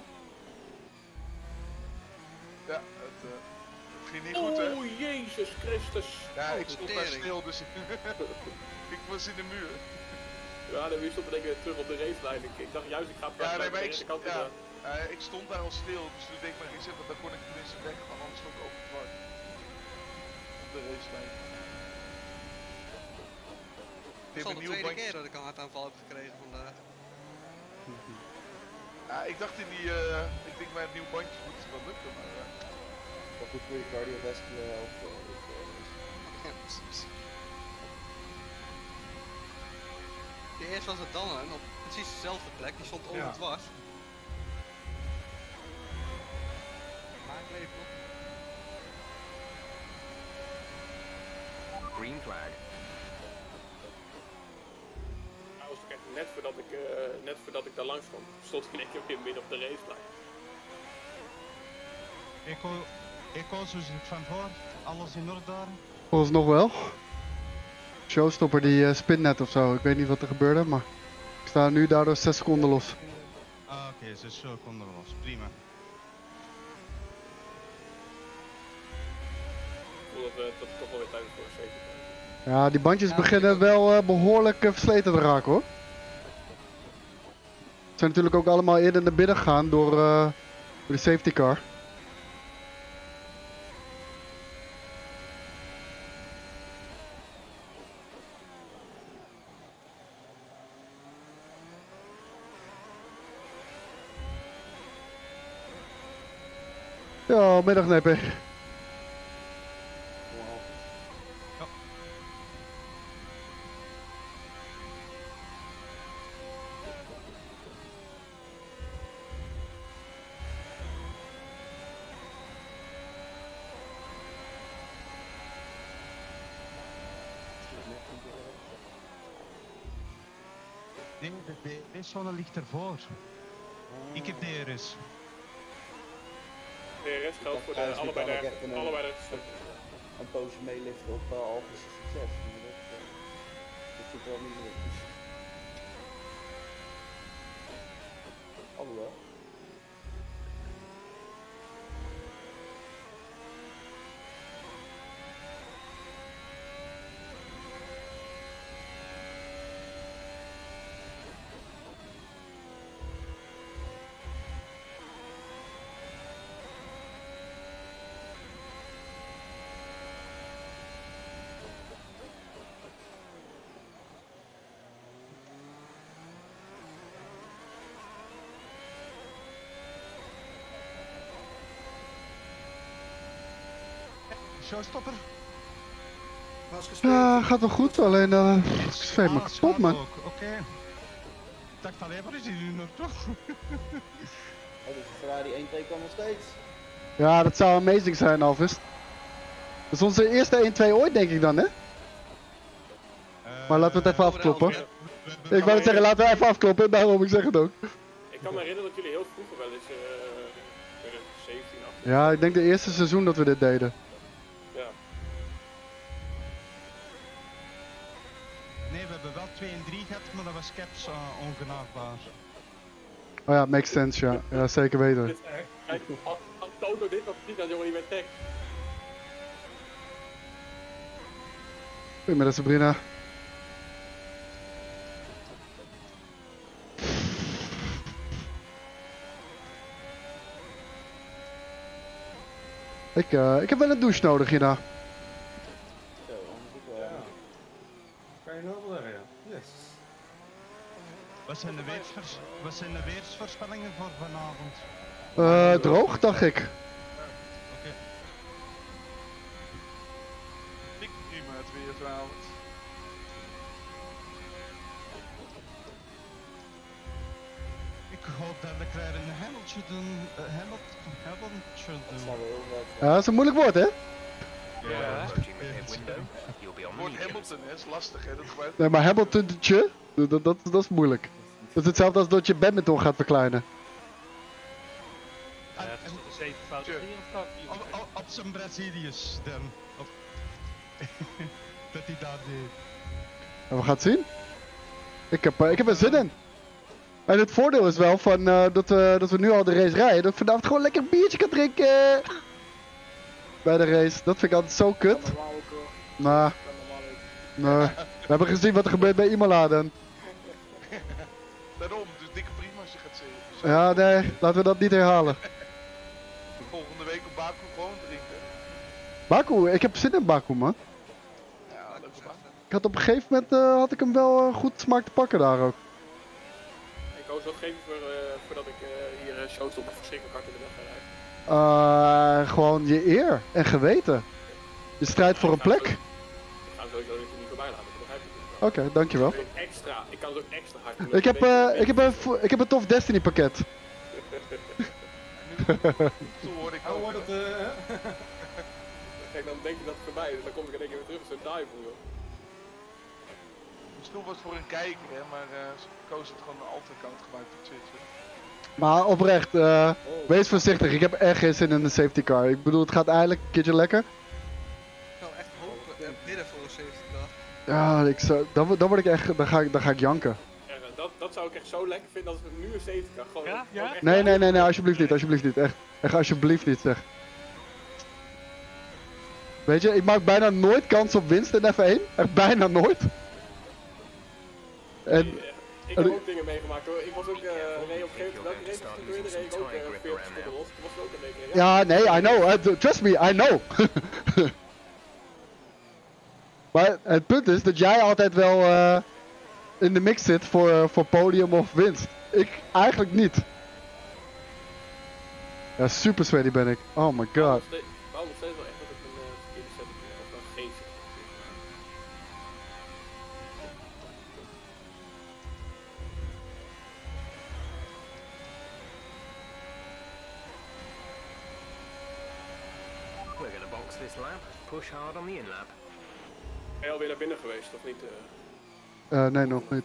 Ja, het, uh, het ging niet goed hè. Oh, Jezus Christus. Ja, ik Oh, stond daar tering. stil, dus ik was in de muur. Ja, dan weer stond ik weer terug op de racelijn. Ik, ik dacht juist, ik ga Ja, nee, maar de ik, ene kant ja, ja. uh, ik stond daar al stil, dus toen deed ik maar iets want dan kon ik tenminste weg, want anders stond ik overgevard. Op de racelijn. Het is al de tweede keer dat ik een hartaanval heb gekregen vandaag. Ja, ik dacht in die, uh, ik denk bij een nieuw bandje moet het wel lukken, maar... Uh... Wel goed voor je cardiovascular health. Ja, precies. De eerste was het dan op precies dezelfde plek, die stond over Ja. dwars. Maar ik leef nog. Green flag. Nou, was het echt net voordat ik, uh, net voordat ik daar langs kwam, stond ik in één keer weer midden op de racelijn. Echo, Echo, zo zit het van voor. Alles in orde daar? Volgens nog wel. Showstopper die uh, spint net of zo. Ik weet niet wat er gebeurde, maar ik sta nu daardoor zes seconden los. Ah, oké, okay, zes seconden los. Prima. Ik voel dat, uh, dat het toch wel weer tijd is voor een safety car. Ja, die bandjes beginnen wel uh, behoorlijk uh, versleten te raken hoor. Ze zijn natuurlijk ook allemaal eerder naar binnen gegaan door, uh, door de safety car. Ja, middag neppen. Nee, de D R S-zone ligt ervoor. Ik heb D R S. D R S geldt voor de, Thuis, nu allebei kan ik de, even een- allebei de stukken. Een poosje meeliften op uh, Alpha's succes. Maar dat, uh, dat zit wel niet meer. Alhoewel. showstopper. Was gespeeld. Ja, gaat wel goed, alleen uh, ik zweet me kapot, man. Oké. Okay. Ik dacht alleen maar is hij nu nog toch? Oh, dus de Ferrari één twee kan nog steeds. Ja, dat zou amazing zijn, Alvis. Dat is onze eerste één twee ooit, denk ik dan, hè? Uh, maar laten we het even afkloppen. Ik wou het zeggen, laten we even afkloppen, daarom ik zeg het ook. Ik kan me herinneren dat jullie heel vroeger wel eens, uh, twintig zeventien, achttien. Ja, ik denk de eerste seizoen dat we dit deden. Ja. Nee, we hebben wel twee en drie gehad, maar dat was caps uh, ongenaakbaar. Oh ja, makes sense, ja. Ja, zeker weten. Kijk, als Toto dit was niet, dan jongen niet met tech. Goedemiddag, Sabrina. Ik, uh, ik heb wel een douche nodig hierna. Zo, anders ook wel. Ja. Kan je wel zeggen, ja. Yes. Wat zijn de, weersvoors wat zijn de weersvoorspellingen voor vanavond? Uh, droog, dacht ik. Oké. Okay. Ik prima het weer vanavond. Ik hoop dat ik weer een Hamilton doen. Uh, Hamilton, Hamilton doen. Dat zou wel heel vet zijn. Ja, dat is een moeilijk woord, hè? Ja. Het woord Hamilton hè, is lastig hè, dat gebruikt. Nee, maar Hamiltontje, dat, dat, dat, dat is moeilijk. Dat is hetzelfde als dat je badminton gaat verkleinen. Ja, het is een zeven fouten op, op, op zijn Braziliërs dan. Op dat hij dat deed. En we gaan het zien. Ik heb, uh, ik heb er zin in. En het voordeel is wel van, uh, dat, we, dat we nu al de race rijden, dat ik vanavond gewoon lekker een biertje kan drinken. Bij de race, dat vind ik altijd zo kut. Nou, nee. We hebben gezien wat er gebeurt bij Imola dan. Daarom, dus dikke prima als je gaat zeggen. Ja, nee, laten we dat niet herhalen. Volgende week op Baku gewoon drinken. Baku, ik heb zin in Baku, man. Ja, leuk voor Baku. Ik had op een gegeven moment uh, had ik hem wel uh, goed smaak te pakken daar ook. Ik koos wat geven voor, uh, voordat ik uh, hier uh, shows op een verschrikkelijk hard in de weg ga rijden. Uh, gewoon je eer en geweten. Je strijdt voor een plek. Ik ga hem sowieso niet voorbij laten, dat begrijp ik niet. Oké, okay, dankjewel. Extra, ik kan het ook extra hard doen. Ik heb, uh, ik, heb een, ik heb een tof Destiny pakket. Zo hoor ik ook. Het, uh... Kijk, dan denk je dat het voorbij is, dan kom ik in één keer weer terug, zo'n dive, joh. Misschien was het voor een kijker, hè, maar uh, ze koos het gewoon een alt-account gebruikt op Twitch. Maar oprecht, uh, wees voorzichtig. Ik heb echt geen zin in een safety car. Ik bedoel, het gaat eigenlijk een keertje lekker. Ik zou echt hopen en bidden voor een safety car. Ja, ik zou, dan, dan word ik echt, dan ga ik, dan ga ik janken. Ja, dat, dat zou ik echt zo lekker vinden als we nu een safety car gewoon... Ja? Ja? Nee, nee, nee, nee, alsjeblieft niet, alsjeblieft niet. Echt, echt alsjeblieft niet, zeg. Weet je, ik maak bijna nooit kans op winst in F één. Echt bijna nooit. En... Ik heb ook dingen meegemaakt hoor. Ik was ook uh, reed op een gegeven moment, welke race was het weer? Reed ik ook uh, veertig seconden los. Toen was het ook een beetje. Ja, nee, I know. Uh, trust me, I know. Maar het punt is dat jij altijd wel uh, in de mix zit voor, uh, voor podium of winst. Ik eigenlijk niet. Ja, super sweaty ben ik. Oh my god. Ik wou nog steeds wel echt dat ik een uh, verkeerde setting heb, of een geen setting. We're gonna box this lap. Push hard on the in-lap. Ben je alweer naar binnen geweest, of niet? Uh, uh, nee, nog niet.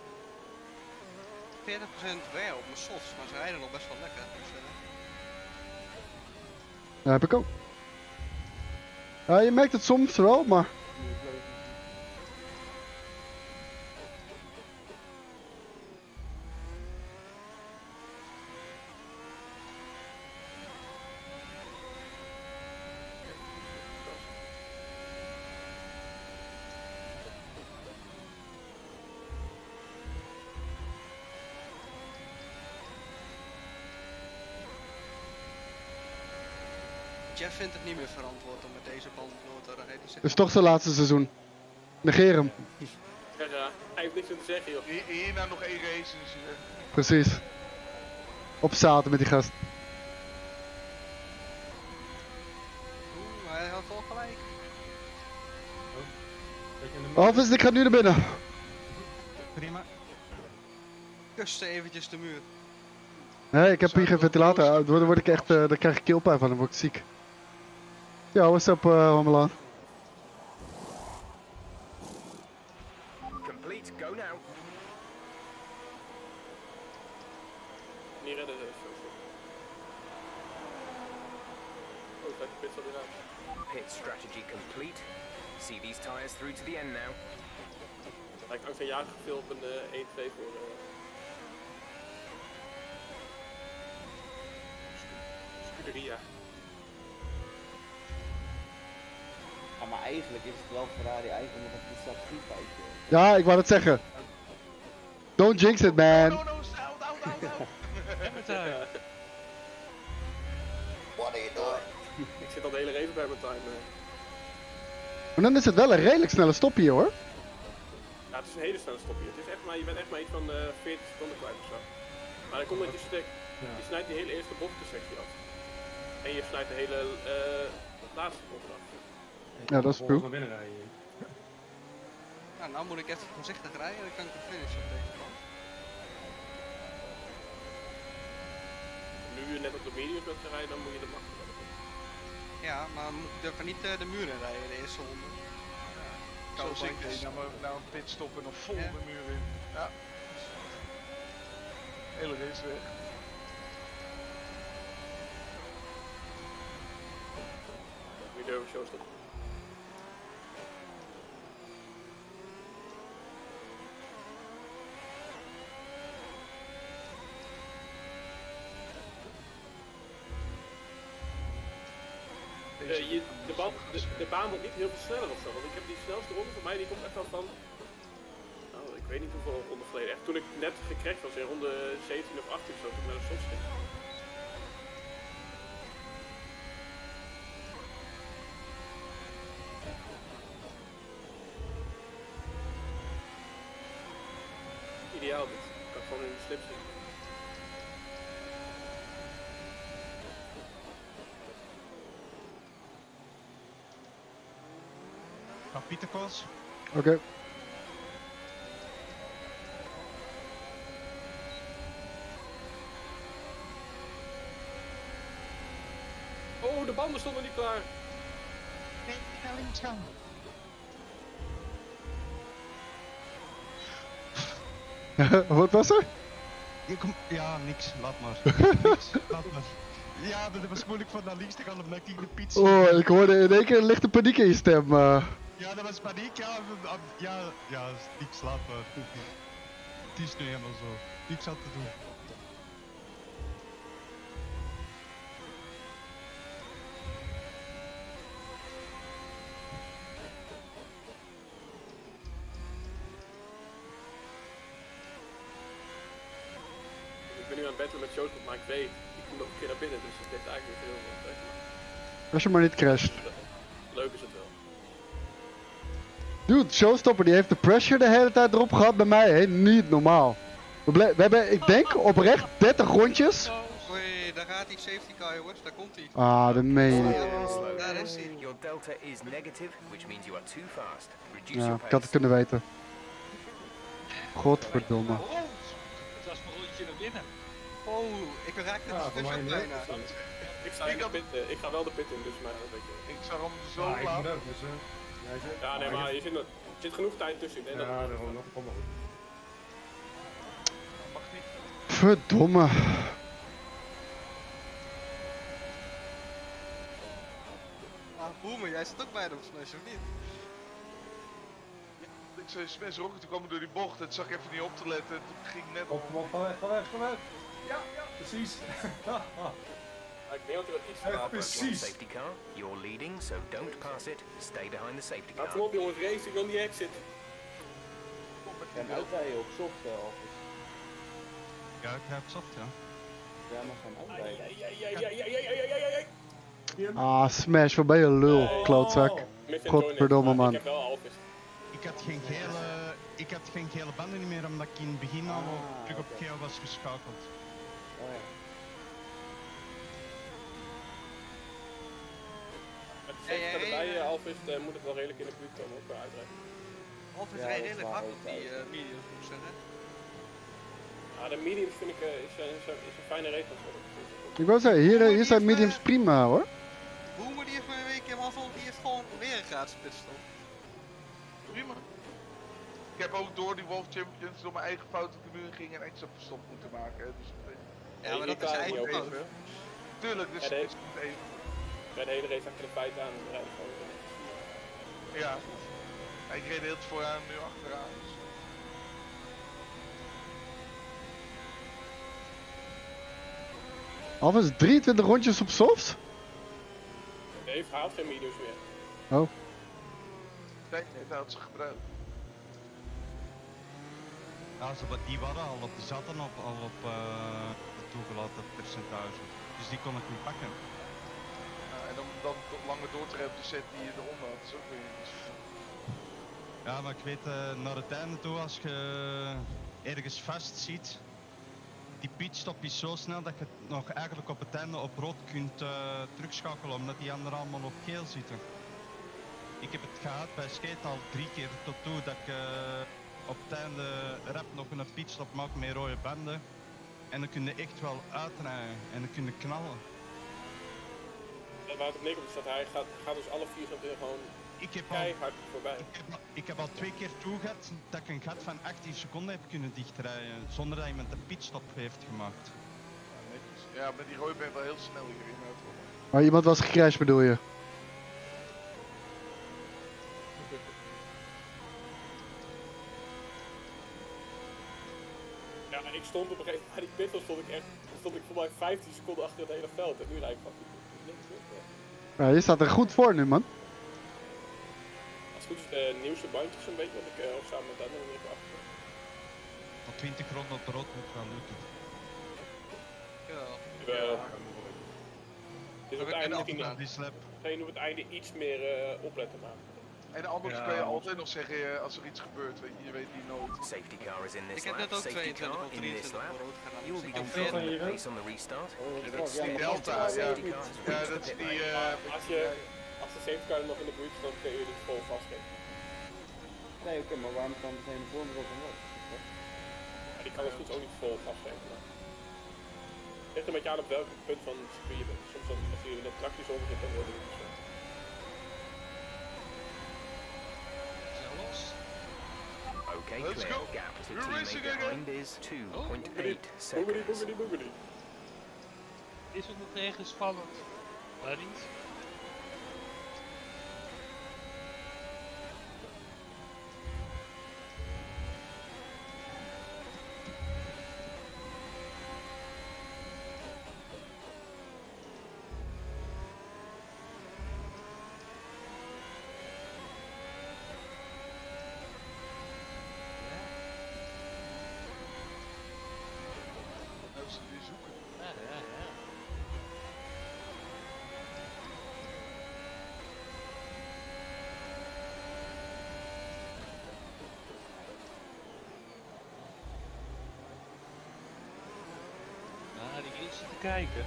veertig procent wear op mijn softs, maar ze rijden nog best wel lekker. Dus, uh... Ja, heb ik ook. Ja, je merkt het soms wel, maar... Jeff vindt het niet meer verantwoord om met deze band door te rijden. Het is toch zijn laatste seizoen. Negeer hem. Ja, ja, hij heeft niks meer te zeggen joh. Hier, hierna nog één race dus, uh... Precies. Op zaten met die gast. Oeh, hij had wel gelijk. Alvis, ik ga nu naar binnen. Prima. Kusten eventjes de muur. Nee, ik heb hier geen ventilator. Dan word ik echt, uh, dan krijg ik keelpijn van, dan word ik ziek. Ja, what's up, uh, Homeland? Complete, go now. Niet redden, dus. Oh, kijk, de pit al weer uit. Pit strategy complete. See these tires through to the end now. Lijkt ook zijn jager veel op een uh, één twee voor. Uh... Scuderia. Ja, maar eigenlijk is het wel Ferrari eigenlijk nog een strategiefoutje. Ja, ik wou het zeggen. Don't jinx it, man. No, no, no, down, down, down, down. What are you doing? Ik zit al de hele race bij mijn time. Uh. Maar dan is het wel een redelijk snelle stop hier, hoor. Ja, het is een hele snelle stop hier. Het is echt maar, je bent echt maar iets van uh, veertig seconden kwijt of zo. Maar dan komt dat je stuk. Je snijdt die hele eerste bochtensectie af. En je snijdt de hele uh, laatste bocht af. Ja, dat is cool. Naar binnen rijden. Nou, nou moet ik even voorzichtig rijden, dan kan ik de finish op deze kant. Nu je net op de mediums bent gereden, dan moet je de macht hebben. Ja, maar moet ik er niet uh, de muur in rijden, de eerste ronde. Ja, zoals ik deed, nou, nou een pitstop en dan vol ja. de muur in. Ja. Hele race weg. Moet je over showstop. Uh, je, de, band, de, de baan wordt niet heel veel sneller ofzo, want ik heb die snelste ronde van mij, die komt echt al van, nou, ik weet niet hoeveel ronden geleden, echt toen ik net gecrashed was in ronde zeventien of achttien zo, toen ik naar de soft ging. Ideaal dit, ik kan gewoon in de slip zitten. Pieterkos. Oké. Okay. Oh, de banden stonden niet klaar. Wat was er? Ja, niks. Laat maar. niks. Laat maar. Ja, dat was moeilijk van naar links te gaan omdat ik in de pits. Oh, ik hoorde in één keer een lichte paniek in je stem. Uh. Ja, dat was paniek. Ja, ja, ja, niks. Laat maar. Het is nu helemaal zo. Niks aan te doen. Ik ben nu aan het battlen met Joost, maar ik weet, ik kom nog een keer naar binnen, dus het heeft eigenlijk niet heel veel betekenen. Als je maar niet crasht. Leuk is het wel. Dude, Showstopper die heeft de pressure de hele tijd erop gehad bij mij, hè? Niet normaal. We, we hebben, ik denk, oprecht dertig rondjes. Oei, daar gaat die safety car, jongens, daar komt hij. Ah, dat meen je niet. Oh, daar is hij. Your delta is negative, which means you are too fast. Reduce Ja, your ik pace. had het kunnen weten. Godverdomme. Oh, dat is een rondje naar binnen. Oh, ik raakte Ja, de voor mij tussen niet. bijna. Ik, sta in de pit, uh, ik ga wel de pit in, dus maar dat weet je. Ik zag hem zo Ja, ik laat. moet ook, dus... Uh, jij zit... Ja, nee, maar je zit, nog, er zit genoeg tijd tussen. Nee, Ja, dat daarom nog. Kom maar goed. Mag niet. Verdomme. Ah, Boemer, jij zit ook bij de smash, of niet? Ik zei smash rocket, toen kwam ik door die bocht. Het zag ik even niet op te letten. Het ging net Op, kom op, ga weg, ga weg, ga weg. Ja, ja, precies. ik denk dat hij wat iets Ja, verlaat. precies. Safety car, you're leading, so don't pass it. Stay behind the safety Nou, car. kom op jongens, race, ik wil die exit. En uitrijden op soft uh, office. Ja, ik heb soft, ja. Ja, maar gaan uitrijden. Ai, ai, ai, ai, ai, ai, ai, ai, ai. Ah, Smash, wat ben je een lul, klootzak. Godverdomme, man. Ik heb wel half is. Ik had geen gele, ik had geen gele banden niet meer omdat ik in het begin al Ah, terug op oké. geel was geschakeld. Oh ja. Met de safety car erbij, half is, uh, moet het wel redelijk in de buurt komen, ook bij uitrijden. Alphys Ja, reed dat is redelijk waar, hard op dat is die waar. uh, mediums, moet ik zeggen. Ja, de mediums vind ik uh, is, is, is een fijne race van worden. Ik wou zeggen, hier, hier zijn mediums prima hoor. Boomer die heeft maar een weekje mazzel, die heeft gewoon weer een gratis pitstop. Prima. Ik heb ook door die Wolf Champions door mijn eigen fout op de muur ging en extra stop moeten maken. Hè. Dus, ja, maar dat is je eigen fout. Tuurlijk, dus ja, de, het is niet even. Ja, de hele race achter de feiten aan en rijden gewoon. Ja. Ik reed heel het vooraan nu achteraan. Dus. Alvast drieëntwintig rondjes op softs? Nee, hij haalt geen mediums meer. Oh. Nee, dat had ze gebruikt. Ja, ze, die waren al op, die zaten op, al op uh, het toegelaten percentage. Dus die kon ik niet pakken. Ja, en om dan tot langer door te rijden op de set die je eronder had, is ook weer iets. Ja, maar ik weet uh, naar het einde toe, als je ergens vast ziet, die pitstop is zo snel dat je het nog eigenlijk op het einde op rood kunt uh, terugschakelen, omdat die anderen allemaal op geel zitten. Ik heb het gehad bij skate al drie keer tot toe dat ik uh, op het einde rap nog een pitstop maak met rode banden. En dan kun je echt wel uitrijden en dan kun je knallen. En waar het op neerkomt is dat hij gaat, gaat dus alle vier gaan gewoon ik heb keihard al, voorbij. Ik heb, ik heb al twee keer toe gehad dat ik een gat van achttien seconden heb kunnen dichtrijden zonder dat iemand een pitstop heeft gemaakt. Ja, netjes. Ja, met die rode ben je wel heel snel hierin uitkomen. Maar iemand was gecrashed bedoel je? Ja, en ik stond op een gegeven moment bij die pitstop stond ik echt, stond ik voor mij vijftien seconden achter het hele veld en nu rijd ik van niks meer. Ja, je staat er goed voor nu man. Als het goed is de nieuwste bandjes een beetje, want ik uh, samen met Daniel even achter. Al twintig ronden op rood moet wel lukken. Ja. Uh, dus op het einde ging je op het einde iets meer uh, opletten maken. En anders ja, kun je altijd nog zeggen uh, als er iets gebeurt, weet je, je weet die nooit. Safety car is in this ik heb net ook tweeëntwintig of drieëntwintig op rood gedaan. You will be confirming the pace on the restart. Ja, dat is die Delta, ja. Ja, dat is die... Uh, als, je, als de safety car nog in de buurt staat, kun je niet vol vastgeven. Nee, oké, okay, maar waarom kan degene voor me op en op? Ja, die kan het goed ook niet vol vastgeven. Het ligt een beetje aan op welk punt van het circuit je bent. Soms dan, als je in de trakjes over zit, dan wordt het niet zo. Okay, clear. Gap to teammate behind is two point eight seconds. Boogedy, boogedy. Is het nog ergens spannend? Maar niet. Kijken.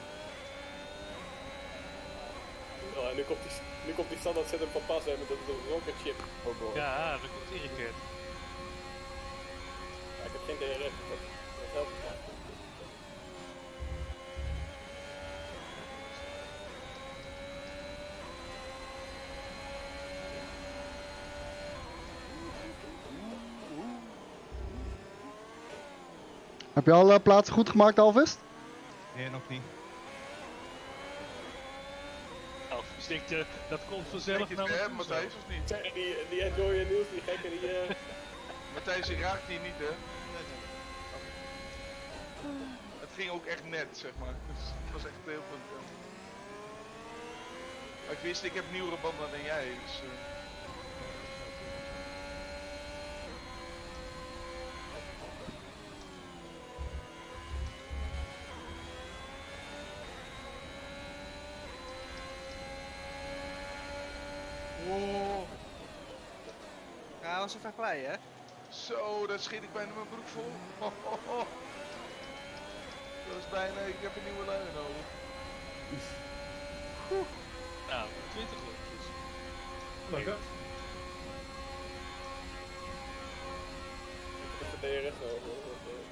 Oh, en nu komt die, nu komt die standaard setup van pas met een rocket chip. Oh, ja, dat komt iedere keer. Ja, ik heb geen D R S, dat, dat helpt niet. Heb je al uh, plaatsen goed gemaakt, Alvist? Nee, nog niet. Nou, dus denk, uh, dat komt vanzelf naar me toe. Matthijs of niet? Ja, die, die Enjoy en Niels, die gekken, die... Uh... Matthijs, ik raakt die niet, hè? Nee, nee. Okay. Het ging ook echt net, zeg maar. Dus het was echt heel goed. Ja. Maar ik wist, ik heb nieuwere banden dan jij, dus... Uh... Wow. Ja, was even blij, hè? Zo, daar schiet ik bijna mijn broek vol. Oh, oh, oh. Dat is bijna, ik heb een nieuwe lui nodig. Nou, twintig rondjes. Lekker. D R S nodig. Dat, uh,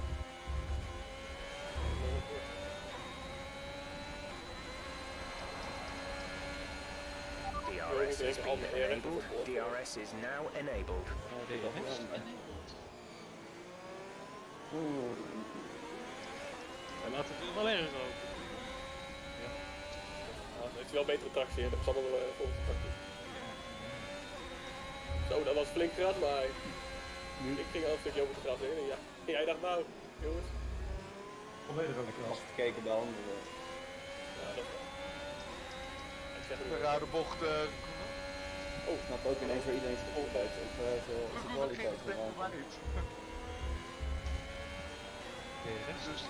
D R S has been enabled. D R S is now enabled. D R S enabled. En laten we wel ergens open. Ja. Nou, heeft hij wel betere tractie, hè? Dat zal wel uh, volgens de tractie. Zo, dat was flink gras, maar ik ging al een stukje over het gras heen en ja. En jij dacht nou, jongens. Volledig over het gras. Gekeken bij anderen. Ja, dat is wel. Ik zeg Een rare bocht. Uh, oh, ik snap ook ineens waar iedereen zijn kwaliteit of uh, zijn kwaliteit van maakt. Dus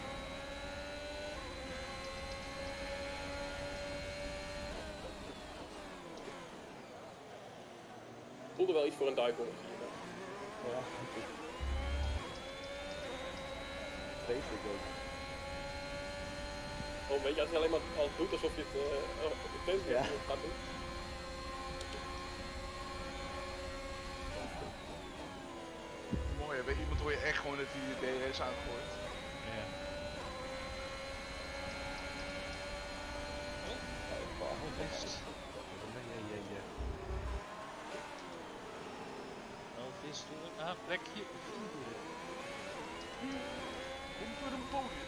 voelde wel iets voor een duikhoorn hier. Ja, vreselijk ook. Oh, weet je, als je alleen maar al doet alsof je het uh, op de tent ja. gaat doen. mooi, hè? Bij iemand hoor je echt gewoon dat hij de D R S aangooit. Ja. Oh, best. Ja, ja, ja. Elvis door een plekje vier. Kom voor een podium.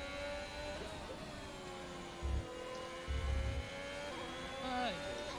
Ah,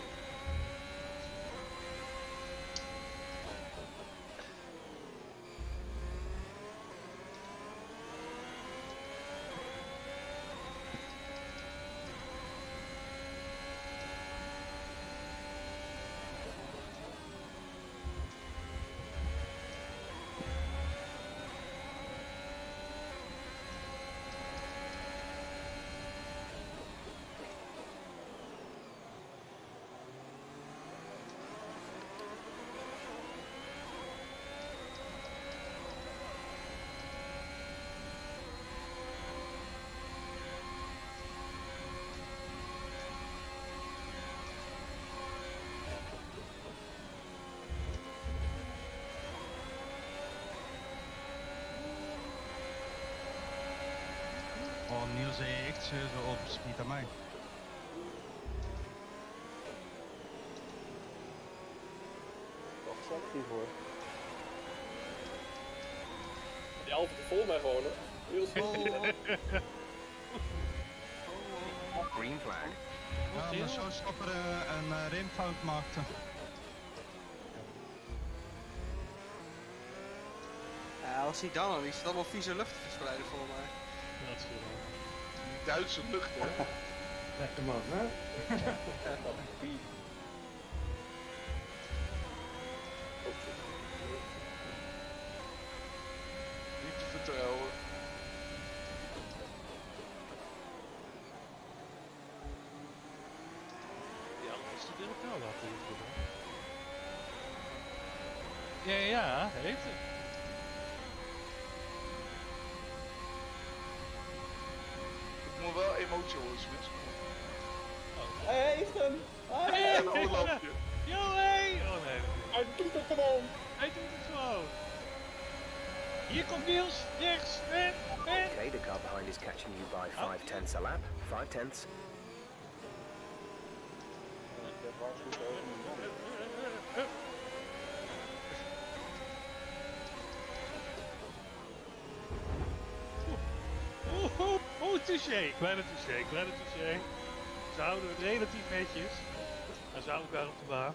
Oh, Niels heeft echt zo op speed aan mij. Toch sexy voor. Die Alfa te vol mij gewoon, hè. Niels. Green flag. Ja, maar zo stopper uh, een uh, remfout maakte. Ja, was niet dan al, die zit allemaal vieze lucht te verspreiden voor mij. Dat is goed. Die Duitse lucht, hè? Lekker man, hè? Niet te vertrouwen. Ja, is die wil ik wel laten doen. Ja, ja, heeft het. Ik moet wel emotie horen, Smits. Hij heeft hem! Hij heeft hem! Een lampje. Yo, hey! Oh nee. Hij doet het gewoon! Hij doet het gewoon! Hier komt Niels, rechts, en, en. Okay, the car behind is catching you by five tenths a lap. Five tenths. Oeh, oeh, oeh, touché, kleine touché, kleine touché. Ze houden het relatief netjes. Dan zou ik daar op de baan.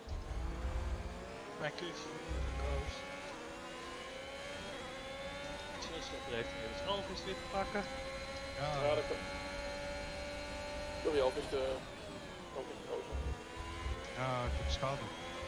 Mijn kutje koos. Zo snel heeft hij het Alvis weer te pakken. Ja, Ja, dat kan. Sorry, Alvis, de. Ook in de roze. ja, ik heb schade.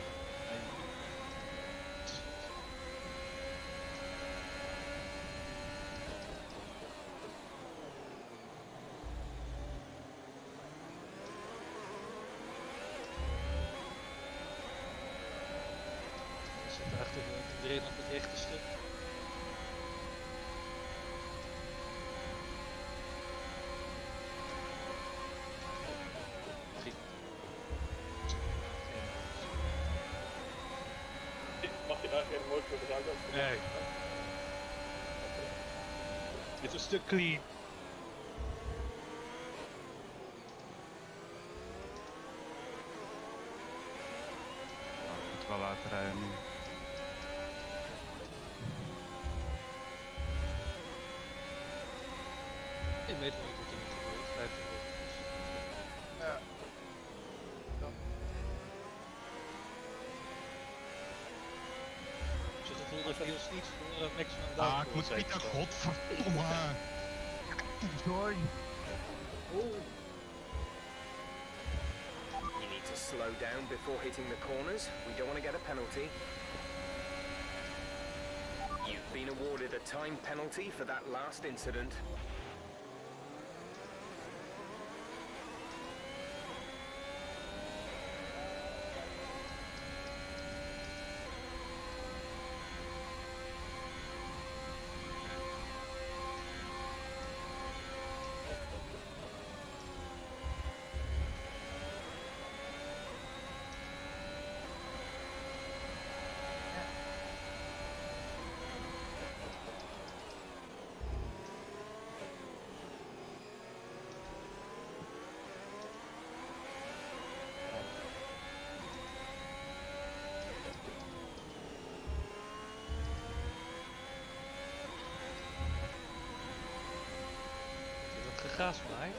Zit achter erin op het rechte stuk. Ging. voor gebruikt ook. Nee. Dit is een stuk clean. Ik moet wel laten rijden nu. Ik weet niet wat er moet gebeuren. vijftien rondjes. Ja. Ik heb het gevoel dat Niels niet voor uh, maximum Ah, downforce ik moet heeft Pieter, gekozen. godverdomme! Sorry. You need to slow down before hitting the corners. We don't want to get a penalty. You've been awarded a time penalty for that last incident. Gegaas van hij.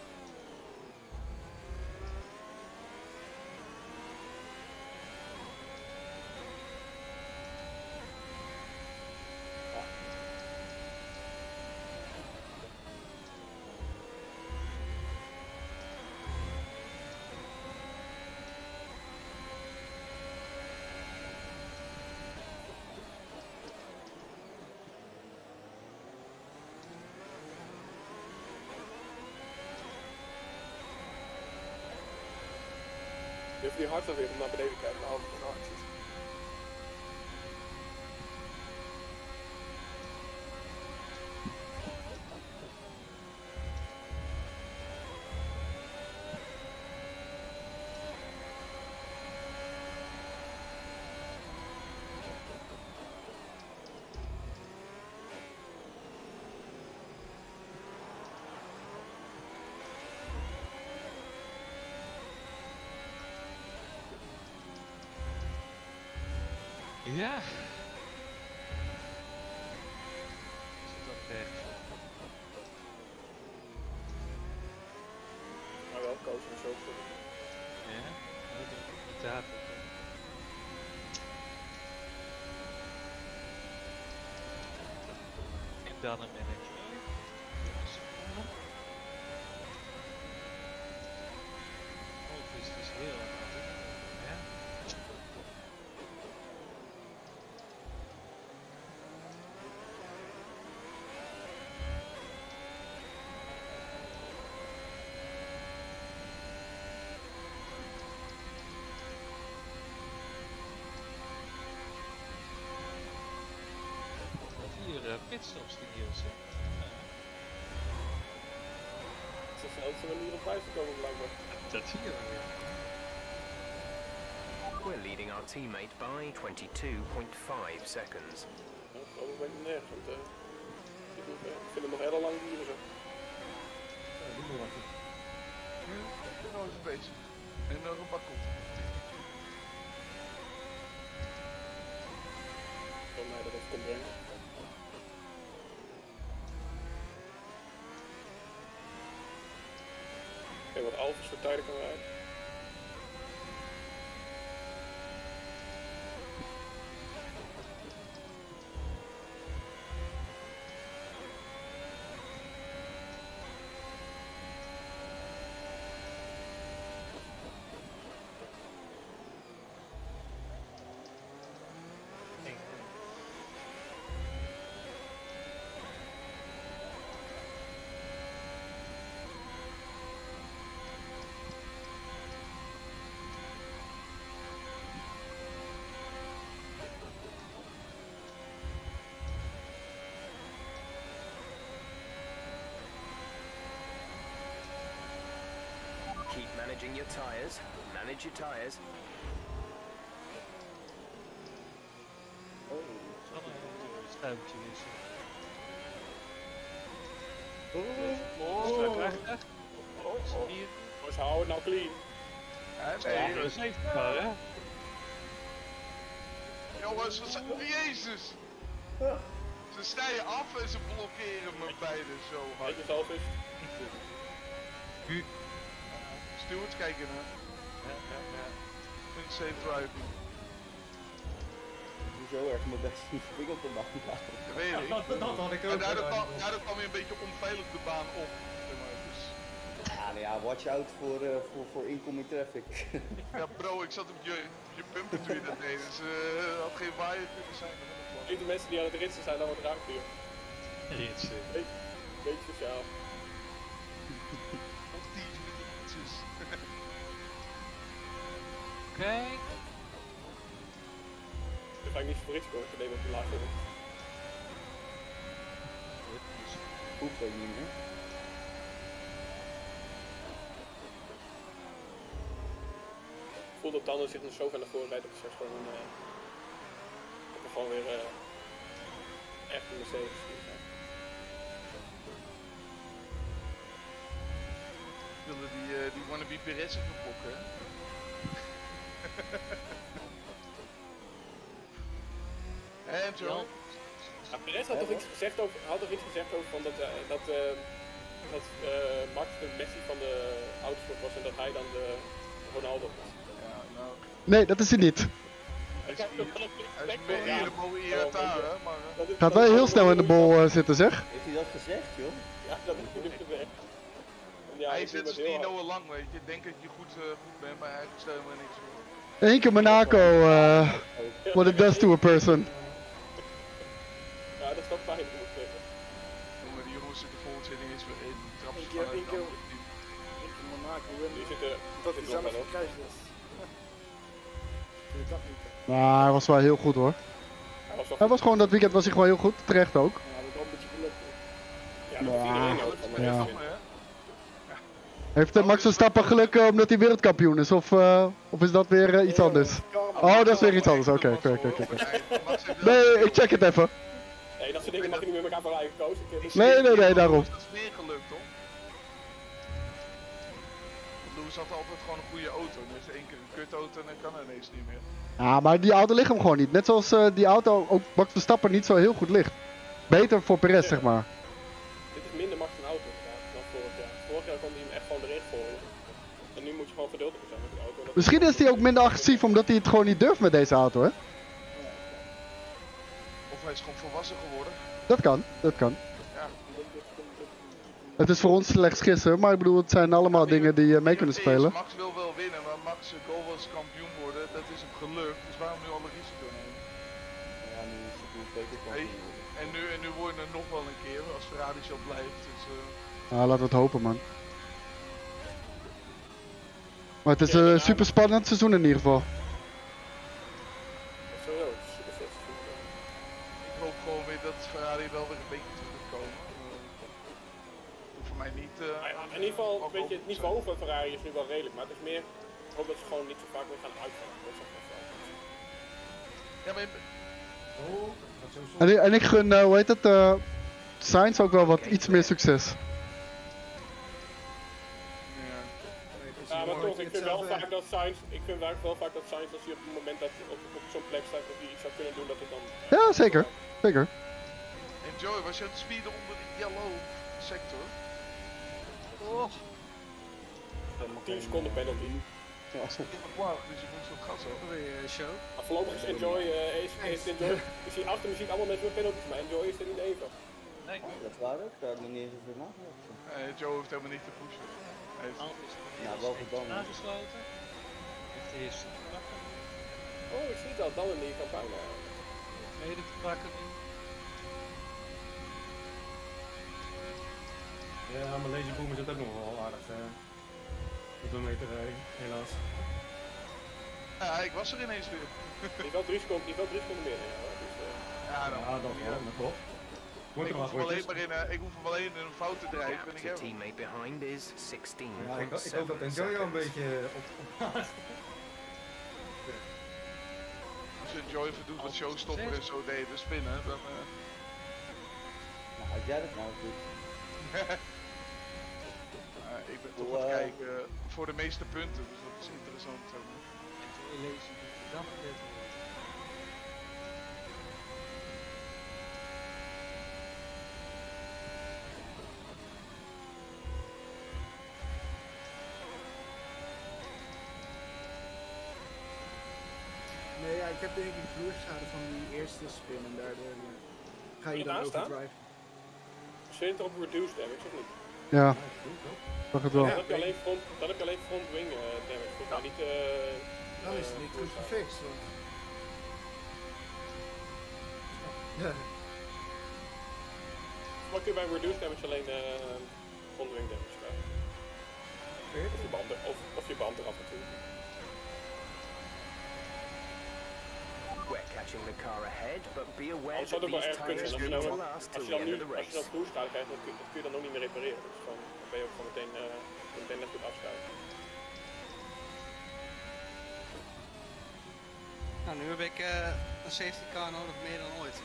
Je hoeft niet hard weer om naar beneden te kijken, maar altijd van acties. Ja. Is het ook weg? Maar wel kozen en zo. Ja, dat is niet te hard. En dan een manager. Oh, het is, het is heel erg. Ja. Vier uh, pitstops die Niels. Uh. Het is de snelste manier om bij te komen blijkbaar. Dat zie je wel weer. We're leading our teammate by twenty-two point five seconds. Ja, ik geloof een beetje nergens, want uh, ik, moet, uh, ik vind het nog heel lang duren zo. Ja, doe maar wat. Nu ben ik nog eens bezig. En nog een bak op. Voor mij dat het komt brengen. Kijk wat Alphys voor tijden kan rijden. Keep managing your tyres. Manage your tyres. Oh. tuimpje wisselen. Oh, Dus, rechter. Hier. Oh, ze houden het nou clean. Ja, nee, Dat is even maar, hè? jongens, wat zijn... Jezus! Ze snijden af en ze blokkeren me beiden zo hard. Kijk jezelf eens. Stewards kijken hè. Ja, ja, ja. Think safe driving. Ik doe zo erg mijn best niet ik op de baan houden. Dat weet ik. Dat, dat had ik ook. En daardoor kwam, daardoor kwam je een beetje onveilig de baan op. zeg maar, Dus... Ja, nou ja, watch out voor, uh, voor, voor incoming traffic. Ja bro, ik zat op je, je bumper toen je dat deed, dus uh, had geen waaier kunnen zijn. Ik de mensen die aan het ritsen zijn, dan wordt ruimte hier. Ritsen. Beetje, beetje sociaal. Kijk. Dan ga ik niet voor ritsen komen, ik neem op de laag in. Hoeft ook niet meer. Ik voel dat Tanner zich nog zo ver naar voren rijdt dat ik straks gewoon, uh, dat er gewoon weer uh, echt een Mercedes is. Willen die, uh, die wannabe Perez even pokken, hè? En Joe? Ja, Perez had toch iets gezegd over, had toch iets gezegd over van dat, uh, dat, uh, dat uh, Max de Messi van de autosport was en dat hij dan de Ronaldo was. Ja, nou... Nee, dat is hij niet. Hij is meer hier de mooie Iataren, hè? Maar... Uh... Gaat wel heel snel in de bol uh, zitten, zeg. Heeft hij dat gezegd, joh? Ja, dat heeft hij gezegd. Ja, hij zit dus niet Noah Lang, weet je. Ik denk dat je goed, uh, goed bent, maar eigenlijk stel me niks voor. Eén keer Monaco, uh, what it does to a person. Ja, dat is wel fijn, moet ik zeggen. Jongen, die jongens zitten volgend jaar niet eens weer in. Die trappen Ik ze heb vanuit één het keer andere team. in Monaco winnen. Die zitten... Dat hij zelf gekruist is. Ik dat niet. Nou, hij was wel heel goed hoor. Hij was, hij was gewoon dat weekend was hij gewoon heel goed, terecht ook. Ja, dat is wel een beetje geluk. Ja, dat is iedereen ook. Ja. Heeft uh, Max Verstappen geluk uh, omdat hij wereldkampioen is, of, uh, of is dat weer uh, iets anders? Oh, dat is weer iets anders, oké, oké, oké. Nee, ik check het even. Nee, dat soort dingen mag je niet met elkaar vergelijken, Koos. Nee, nee, nee, daarom. Dat is weer gelukt, toch? Lewis had altijd gewoon een goede auto. Nu is er één keer een kutauto en dan kan hij ineens niet meer. Ja, maar die auto ligt hem gewoon niet. Net zoals uh, die auto ook Max Verstappen niet zo heel goed ligt. Beter voor Perez, zeg maar. Dit is minder Max een auto dan vorig jaar. Vorig jaar kon hij hem echt gewoon erin gooien. En nu moet je gewoon geduldiger zijn met die auto. Misschien is hij ook minder agressief omdat hij het gewoon niet durft met deze auto, hè? Of hij is gewoon volwassen geworden. Dat kan, dat kan. Ja. Het is voor ons slechts gissen, maar ik bedoel, het zijn allemaal dingen die uh, mee kunnen spelen. Max wil wel winnen, maar Max wil wel eens kampioen worden. Dat is hem gelukt, dus waarom nu alle risico nemen? Ja, nu is het een beetje Hey, en, nu, en nu worden er nog wel een keer, als Ferrari zo blijft. Dus, uh... Nou, laten we het hopen, man. Maar het is een uh, super spannend seizoen in ieder geval. Sowieso, super vet. Ik hoop gewoon weer dat Ferrari wel weer een beetje terug moet komen. Uh, voor mij niet. Uh, ja, in ieder geval, weet je, het niveau van Ferrari is nu wel redelijk, maar het is meer. Ik hoop dat ze gewoon niet zo vaak weer gaan uitvallen. Dat is echt wel fijn. Ja, maar. Oh, dat zo En, ik- en ik gun, uh, hoe heet het, uh, Sainz ook wel wat iets meer succes. Ja, maar toch, ik vind wel vaak dat Sainz, ik vind wel vaak dat Sainz als hij op het moment dat hij op, op zo'n plek staat dat hij iets zou kunnen doen, dat het dan... Ja, zeker. Zeker. En Joey, was je aan het speeden onder die yellow sector? Oh. tien seconden penalty. Ja, dat is klaar, dus je moet zo'n gas over. Weer show. Maar voorlopig is Enjoy, uh, is, is Enjoy, je ziet achter me ziet allemaal mensen met penalties, maar Enjoy is er niet even. Nee. Dat waar ook, daar heb ik nog niet eens over nagedacht. Nee, Joe heeft helemaal niet te pushen. Hij heeft... Ja, wel verbanden. Aangesloten. Heeft de eerste te pakken. Oh, ik zie het al, dan in die campagne. Tweede te pakken nu. Ja, maar laserboom is het ook nog wel aardig. Uh, op een meter rijden, helaas. Ja, ik was er ineens weer. Ik had drie seconden, ik had drie seconden meer. Ja, dus, uh... ja, dan, ja, dat wel, dat klopt. Wordt ik, er hoef wel hem alleen maar in, uh, ik hoef hem alleen in een fout te drijven en ik heb hem. Teammate behind is sixteen Ja, ik, point ik hoop dat seven Enjoy al een seconds. beetje op, op Als je Joy even doet wat showstopper en zo deed, de spinnen, dan... Uh... Als jij dat nou doet. Uh, ik ben toch Wow. aan het kijken uh, voor de meeste punten, dus dat is interessant. Zo. En lees je dan dit. Nee, ja, ik heb denk ik vloerschade van die eerste spin en daardoor uh, ga je Moet dan het aanstaan? overdrive. Zit het op reduced damage of niet? Ja. Mag het wel. Dan heb je alleen front, dan heb je alleen front wing uh, damage, volgens mij niet... Uh, Dan is het niet goed gefixt. Want... Ja. Maar kun je bij reduced damage alleen uh, front wing damage krijgen. Of je band, er, of, of je band eraf natuurlijk. We're catching the car ahead, but be aware Anders zou that het ook wel these erg kunnen tires zijn. Als je will dan, last als till je the dan end nu, of the als je dan race. vloerschade krijgt, dan kun, dan kun je dan ook niet meer repareren. Dus dan ben je ook gewoon meteen, uh, meteen net goed afschuiven. Nou, nu heb ik uh, een safety car nodig meer dan ooit.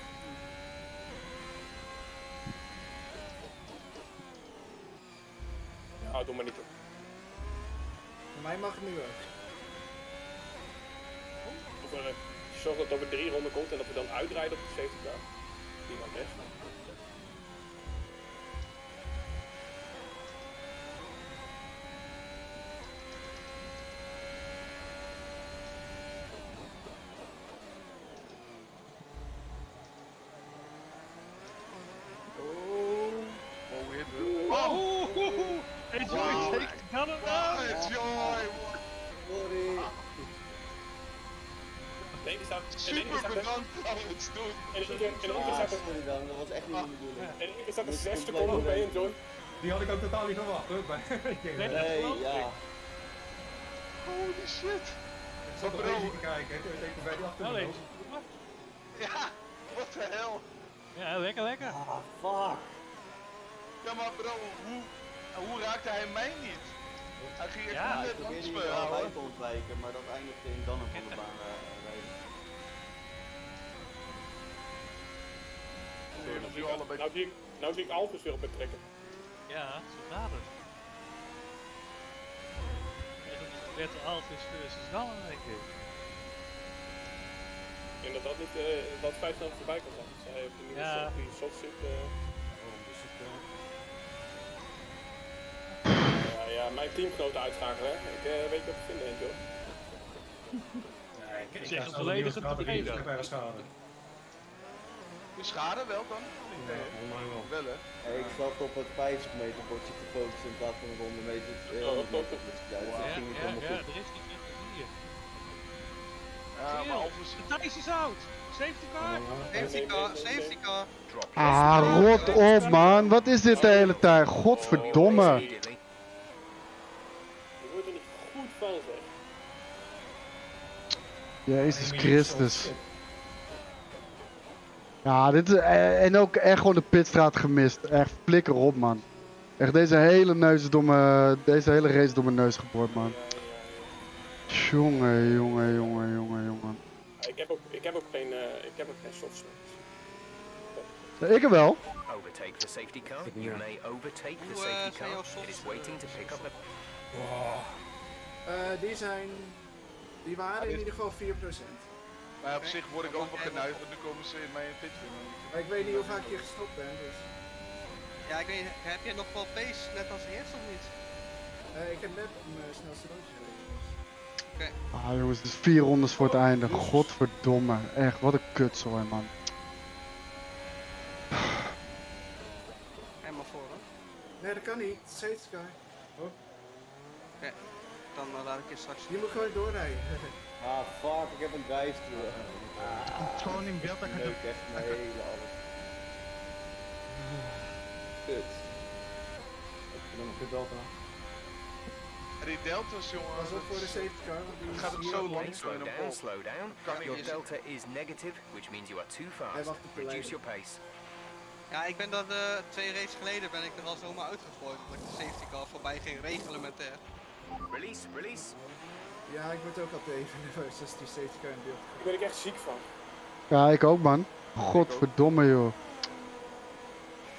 Ja, doe maar niet op. Voor mij mag het nu ook. Of uh, je zorgt dat het over drie ronden komt en dat we dan uitrijden op de safety car. Die mag best. Oh, hit me. Oh! Hey Joy, Wow. take kan hem nou! Hey, Joy! Sorry. Nee, die staat... Super bedankt voor het doen. En in één keer Ah, staat er... sorry dan, dat was echt niet de bedoeling. En in één keer staat er Dit is zes compleet seconden bij niet in, John. Die had ik ook totaal niet verwacht hoor. Bij Nee, Nee, ja. Holy shit. Ik zat op Bro. Easy te kijken. Ik denk bij die achter Nou, me lees. loopt. Ja, what the hell. Ja, lekker, lekker. Ah, fuck. Ja, maar bro, hoe, hoe raakte hij mij niet? Hij ging echt Ja, Ja, ik net probeerde langs hier me allebei houden. te ontwijken, maar dat eindigde in dan een van de baan uh, rijden. Nee, dat Nou nu allebei. zie ik, nou zie ik Alves weer op het trekken. Ja, zo gaat het. En dat is Bertel Alves versus Gallen, denk ik. Ik denk dat dat niet uh, dat vijf snel voorbij kan gaan. Zij op die nieuwe Ja. soft, die soft zit. Uh... Ja, ja, mijn teamgenoten uitschakelen, hè. Ik uh, weet je wat te vinden, Angel. Nee, ik- ik Zeg ga een zo volledige nieuwe schade, tevreden. ik heb ergens schade. De schade wel dan? Nee, Ja, volgens mij wel. wel hè? Hey, ik zat op het vijftig meter bordje te focussen in plaats van een honderd meter. Uh, Oh, honderd oh, meter. oh. Dus ja, dus Ja, dat ging niet ja, helemaal ja, goed. er is niet meer te zien. Ja, Zie je? maar Alves... De Thijs is out! Safety car! Safety car, safety car. Ah, rot op man. Wat is dit de hele tijd? Godverdomme. Immediately. Je wordt er niet goed van, zeg. Jezus Christus. Ja, dit is, eh, en ook echt gewoon de pitstraat gemist. Echt flikker op man. Echt deze hele neus is door me, deze hele race is door mijn neus geboord man. Jongen, jongen, jongen, jongen, jongen. Ja, ik heb ook, ik heb ook geen, uh, ik heb ook geen soft spots. Ja, ik er wel. Overtake the safety car. You may overtake the Hoe, uh, safety zijn jouw car. softs, It is waiting to pick up the... Uh, die zijn... Die waren in ieder geval vier procent. Maar op zich word ik ook wel genuigd, want nu komen ze in mijn pit vinden. Maar ik weet niet hoe vaak je gestopt bent, dus... Ja, ik weet niet, heb je nog wel pace net als eerst of niet? Uh, ik heb net mijn snelste rondje gereden. Oké. Ah jongens, het is vier rondes voor het einde. Godverdomme. Echt, wat een kutzooi man. Helemaal voor hoor. Nee, dat kan niet. Safety car. Oké, dan uh, laat ik je straks... Je moet gewoon doorrijden. Ah, fuck, ik heb een drive-thru. Ah, Gewoon in beeld dat je leuk echt mijn hele alles. Kut. Ik ben nog een delta. En die deltas, jongen. Pas op voor de safety car, want die Gaat het is zo hier lang links. Slow in een down, bocht? slow down. Kan ik Your niet. delta is negative, which means you are too Hij fast. wacht op de Reduce leider. your pace. Ja, ik ben dat uh, twee races geleden ben ik er al zomaar uitgegooid omdat ik de safety car voorbij ging reglementair. Release, release. Ja, ik word ook altijd even nerveus als die safety car in beeld komt. Daar ben ik echt ziek van. Ja, ik ook man. Godverdomme joh.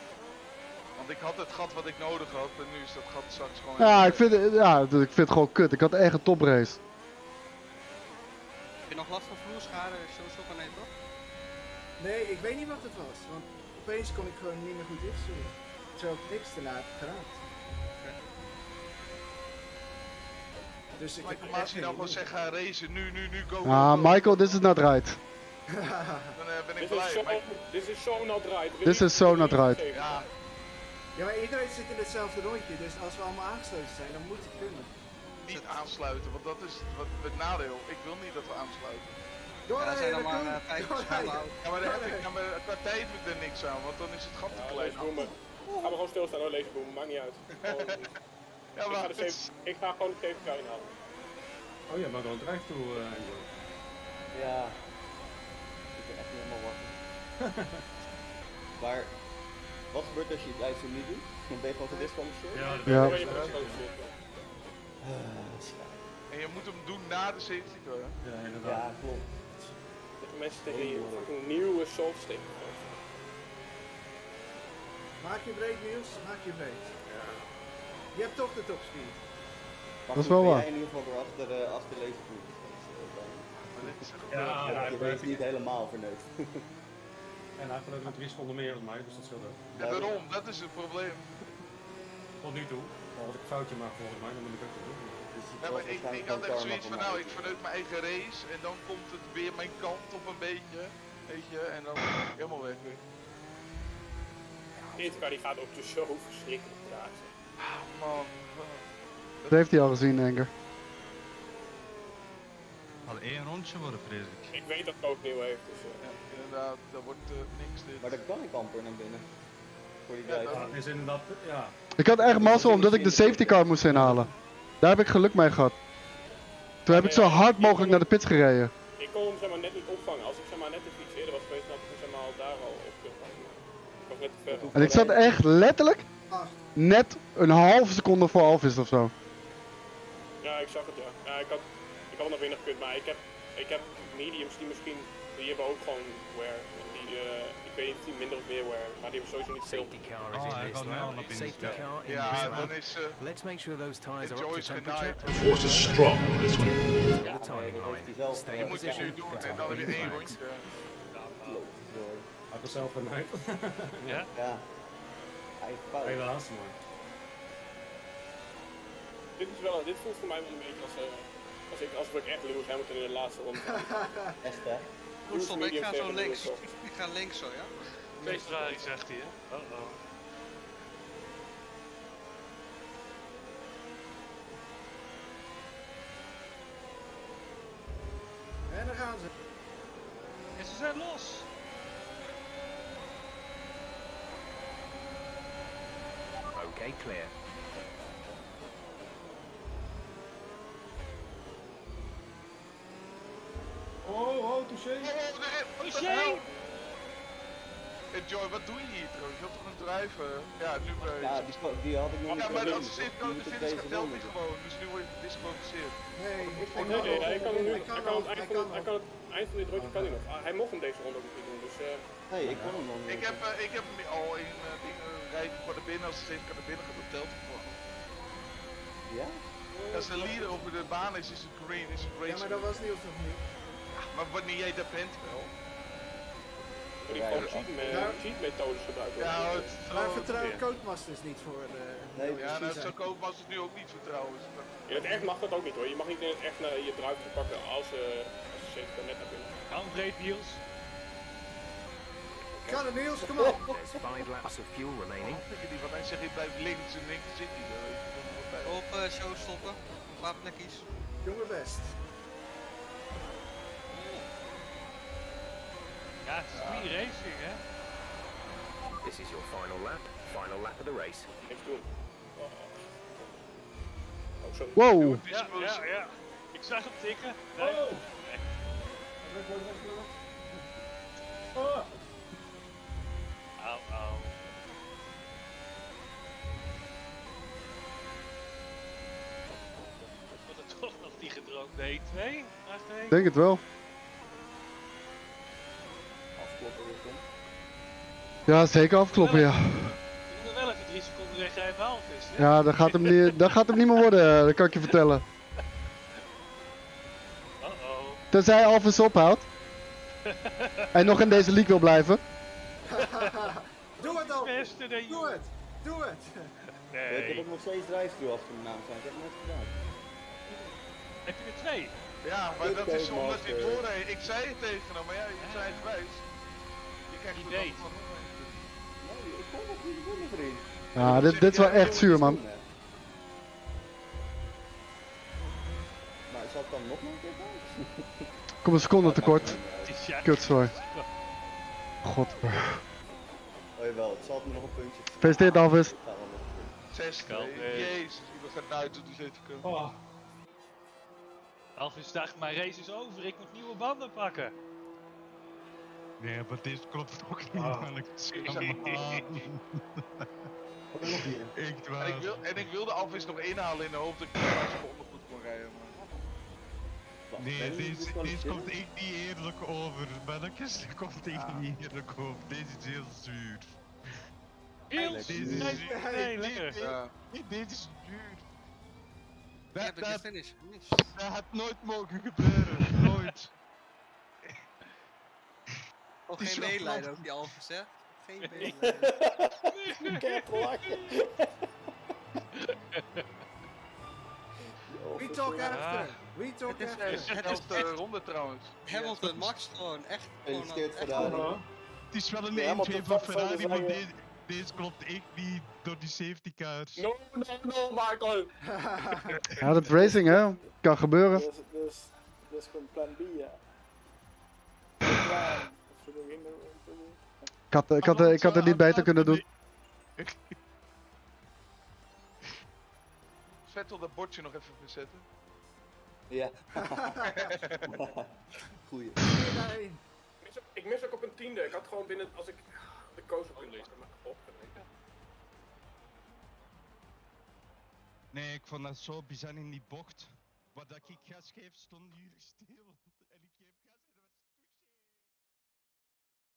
Want ik had het gat wat ik nodig had en nu is dat gat straks gewoon... Ja, ik vind, het- ja, ik vind het gewoon kut. Ik had echt een toprace. Heb je nog last van vloerschade? Showstopper, nee toch? Nee, ik weet niet wat het was, want opeens kon ik gewoon niet meer goed insturen. Terwijl ik niks te laat geraakt. Dus ik Michael heb Maas die dan gewoon zegt, ga racen, nu, nu, nu, go, go, Ah, go. Michael, this is not right. Dan uh, ben ik Dit is blij. zo, maar- dit is zo not right. This is so not right. Ja, Ja, maar iedereen zit in hetzelfde rondje, dus als we allemaal aangesloten zijn, dan moet het kunnen. niet aansluiten, want dat is wat, het nadeel. Ik wil niet dat we aansluiten. Doorrijden, Ja, dat zijn dan Koen. maar uh, vijftig Doorrijden. seconden. Ja, maar daar heb ik, ja, maar qua tijd heb ik er niks aan, want dan is het gat te Ja, klein. laserboom. Ga maar gewoon stilstaan hoor, laserboom. Maakt niet uit. Gewoon- Ja, ik, maar ga de het zeven- ik ga gewoon de zeven K inhalen. Oh ja, maar dan drijft toe, uh, Angelo. Ja, ik ben echt niet helemaal wakker. Maar wat gebeurt als je het livestream niet doet? Dan ben je gewoon gedisqualificeerd? Ja, dat Ja. Dan ben je gewoon gekozen. Ah, schijn. En je moet hem doen na de safety car. hè? Ja, inderdaad. Ja, klopt. Dat de mensen tegen je fucking nieuwe soft stick. Maak je breed, Niels. Maak je breed. Je hebt toch de topspeed. Maar Dat is goed, wel ben waar. jij in ieder geval weer achter de, achter de laserpool. Dus, uh, dan Maar dit is echt Ja, gebeurd. ja, heb je ik deze niet helemaal verneukt. En hij heeft ook nog drie seconden meer dan mij, dus dat scheelt ook. Ja, daarom, dat is het probleem. Tot nu toe. Maar als ik een foutje maak volgens mij, dan moet ik ook wel doen. Dus het Ja, was maar ik, waarschijnlijk ik had gewoon echt karma zoiets voor van, mij. nou, ik verneuk mijn eigen race en dan komt het weer mijn kant op een beetje, weet je, en dan helemaal weg weer. Dit kan die gaat ook dus zo verschrikkelijk traag zijn. Ah, man. Dat heeft hij al gezien, Enker. Al één rondje worden, vrees ik. Ik weet dat het ook nieuw heeft, dus... Ja, inderdaad, dat wordt uh, niks dit. Maar dan kan ik amper naar binnen. Voor die Ja, drive. Ja, het is inderdaad, ja. Ik had echt mazzel omdat ik de safety car moest inhalen. Daar heb ik geluk mee gehad. Toen heb ik zo hard mogelijk naar de pits gereden. Ik kon hem zeg maar net niet opvangen. Als ik zeg maar net een iets eerder was geweest, dan had ik hem zeg maar al daar al op kunnen vangen. Ik was net te ver. En ik zat echt letterlijk net een halve seconde voor Alvis of zo. Ja, ik zag het ja. Ja, ik had, ik had nog winnen gekund, maar ik heb, ik heb mediums die misschien, die hebben ook gewoon wear. Die, uh, ik weet niet of die minder of meer wear, maar die hebben sowieso niet veel. Safety car is Oh, in hij this gaat nu al lap. naar binnen. Safety car in Ja, this dan lap. is uh, Let's make sure those tyres are up to Joyce temperature. genaaid. The force is strong in this one. All the Ja, timing dat line. heeft hij zelf, Stay eh, je in moet het nu position. doen en dan heb je één rondje. Klopt, hoor. Hij heeft er zelf een uit. Ja? Ja. Hij is fout. Helaas, maar. Dit, is wel, dit voelt voor mij wel een beetje als, uh, als, ik, als ik echt Lewis Hamilton in de laatste ronde. Echt hè? Goed, stop, ik medium ga zo tegen links. Lewis. Ik ga links zo, ja? Februari zegt hij, hè? Oh oh. En daar gaan ze. En ze zijn los! Okay, clear. Oh, oh, touché! Touché! Joy, wat doe je hier trouwens? Je had toch een drijven? Ja, nu ben je... Ja, die, spo- die had ik nog niet Ja, maar gezien. als de safe code Die de moet op finish deze gaat, telt ronde niet doen. gewoon. Dus nu word je gedisqualificeerd. Nee, ik Nee, kan Nee, nee, hij kan hem nu, Hij hij kan kan nog, het eind hij van, kan hij nog. kan het eind van dit rondje kan hij nog. Ah, hij mocht hem deze ronde ook niet doen, dus uh, Nee, ik kon hem nog niet. Ik heb, uh, ik heb hem al in uh, dingen rijden voor de binnen. Als de safe car naar binnen gaat, dan telt het gewoon. Ja? Als de leader over de baan is, is het green, is het green. Ja, maar dat was Niels nog niet. Maar wanneer jij daar bent wel. maar die gewoon cheat, me, cheat methodes gebruiken. Ja, het Maar vertrouw Codemasters niet voor de... Nee, Ja, nou, precies. zo kopen als het nu ook niet vertrouwen. Dus dat- In het echt mag dat ook niet hoor. Je mag niet in het echt naar je druipje pakken als, uh, als je zeker net naar binnen. Hou breed, Niels. Ga er Niels, kom op! There's five laps of fuel remaining. Ik weet niet, want hij zegt je blijft links en links zit hij. Dan weet je dan wat bij. Op uh, show stoppen. Een paar plekjes. Jongen best. Ja, het is drie racing, hè? This is your final lap. Final lap of the race. Niks doen. Oh, oh sorry. Wow. Ja, ja, ja. Ik zag hem tikken. Nee. Oh. Nee. Oh. Au, au. Wordt het toch nog die gedroomd D twee? Ik denk het wel. Afkloppen weer, Tom. Ja, zeker afkloppen, ja. We moeten wel even drie Utrecht rijdt half is. Ja, dat gaat hem niet, dat gaat hem niet meer worden, dat kan ik je vertellen. Uh-oh. Tenzij Alves ophoudt. En nog in deze league wil blijven. Doe het al! Beste de Doe het! Doe het! Ja, ik heb ook nog steeds drive-thru achter mijn naam staan. Ik heb het net gedaan. Heb je er twee? Ja, maar dat is omdat hij doorheen. Ik zei het tegen hem, maar ja, je zei het wijs. Je krijgt Die het weet. dan van Nee, ik kon nog niet winnen, vriend. Ja, dit, dit is wel echt zuur, man. Maar zal ik dan nog een keer gaan? Kom een seconde tekort. Ja. Kutzooi. God. Oh jawel, het zal me nog een puntje. Gefeliciteerd, Alves. zesde. Jezus, ik ben gaan uit op die zeven komen. Oh. Alvis dacht, mijn race is over, ik moet nieuwe banden pakken. Nee, maar deze klopt ook niet, Oh. man. Ik Ik zeg zeg- maar. Echt En waar. ik, wil, en ik wilde Alvis nog inhalen in de hoop dat ik een paar seconden goed kon rijden. Maar... Nee, deze, deze komt echt niet eerlijk over. Mannetjes, dit komt echt niet eerlijk over. Deze is heel zuur. Heel Deze zuur. is Nee, zuur. nee, Nee, lekker. nee, Ja. nee, deze is zuur. Ik heb Dat, de dat, finish gemist. dat had nooit mogen gebeuren. Nooit. Oh, Het is geen wel medelijden knap. ook, die Alvis, hè? Geen medelijden. Ik heb gelachen. We talk after! We talk Het is, after! eh, het is Elfde echt ronde trouwens. Hamilton, Max gewoon, echt. Gewoon, Gefeliciteerd echt gedaan. gewoon- Het is wel een Ja, één maar twee tot van dat Ferrari, zouden maar zij, deze, deze klopt echt niet door die safety cars. No, no, no, Michael! Ja, dat is racing, hè. Kan gebeuren. Dus, dus, dus gewoon plan B, ja. Plan. Of zo, ging er- Ik had, ik had, ik had het niet beter kunnen doen. Vettel dat bordje nog even verzetten. Ja. Goeie. daarheen. Ik mis ook- Ik mis ook op een tiende. Ik had gewoon binnen, als ik de koos op kunnen pakken, maar op. Nee, ik vond dat zo bizar in die bocht. Wat dat ik gas geef, stond hier stil.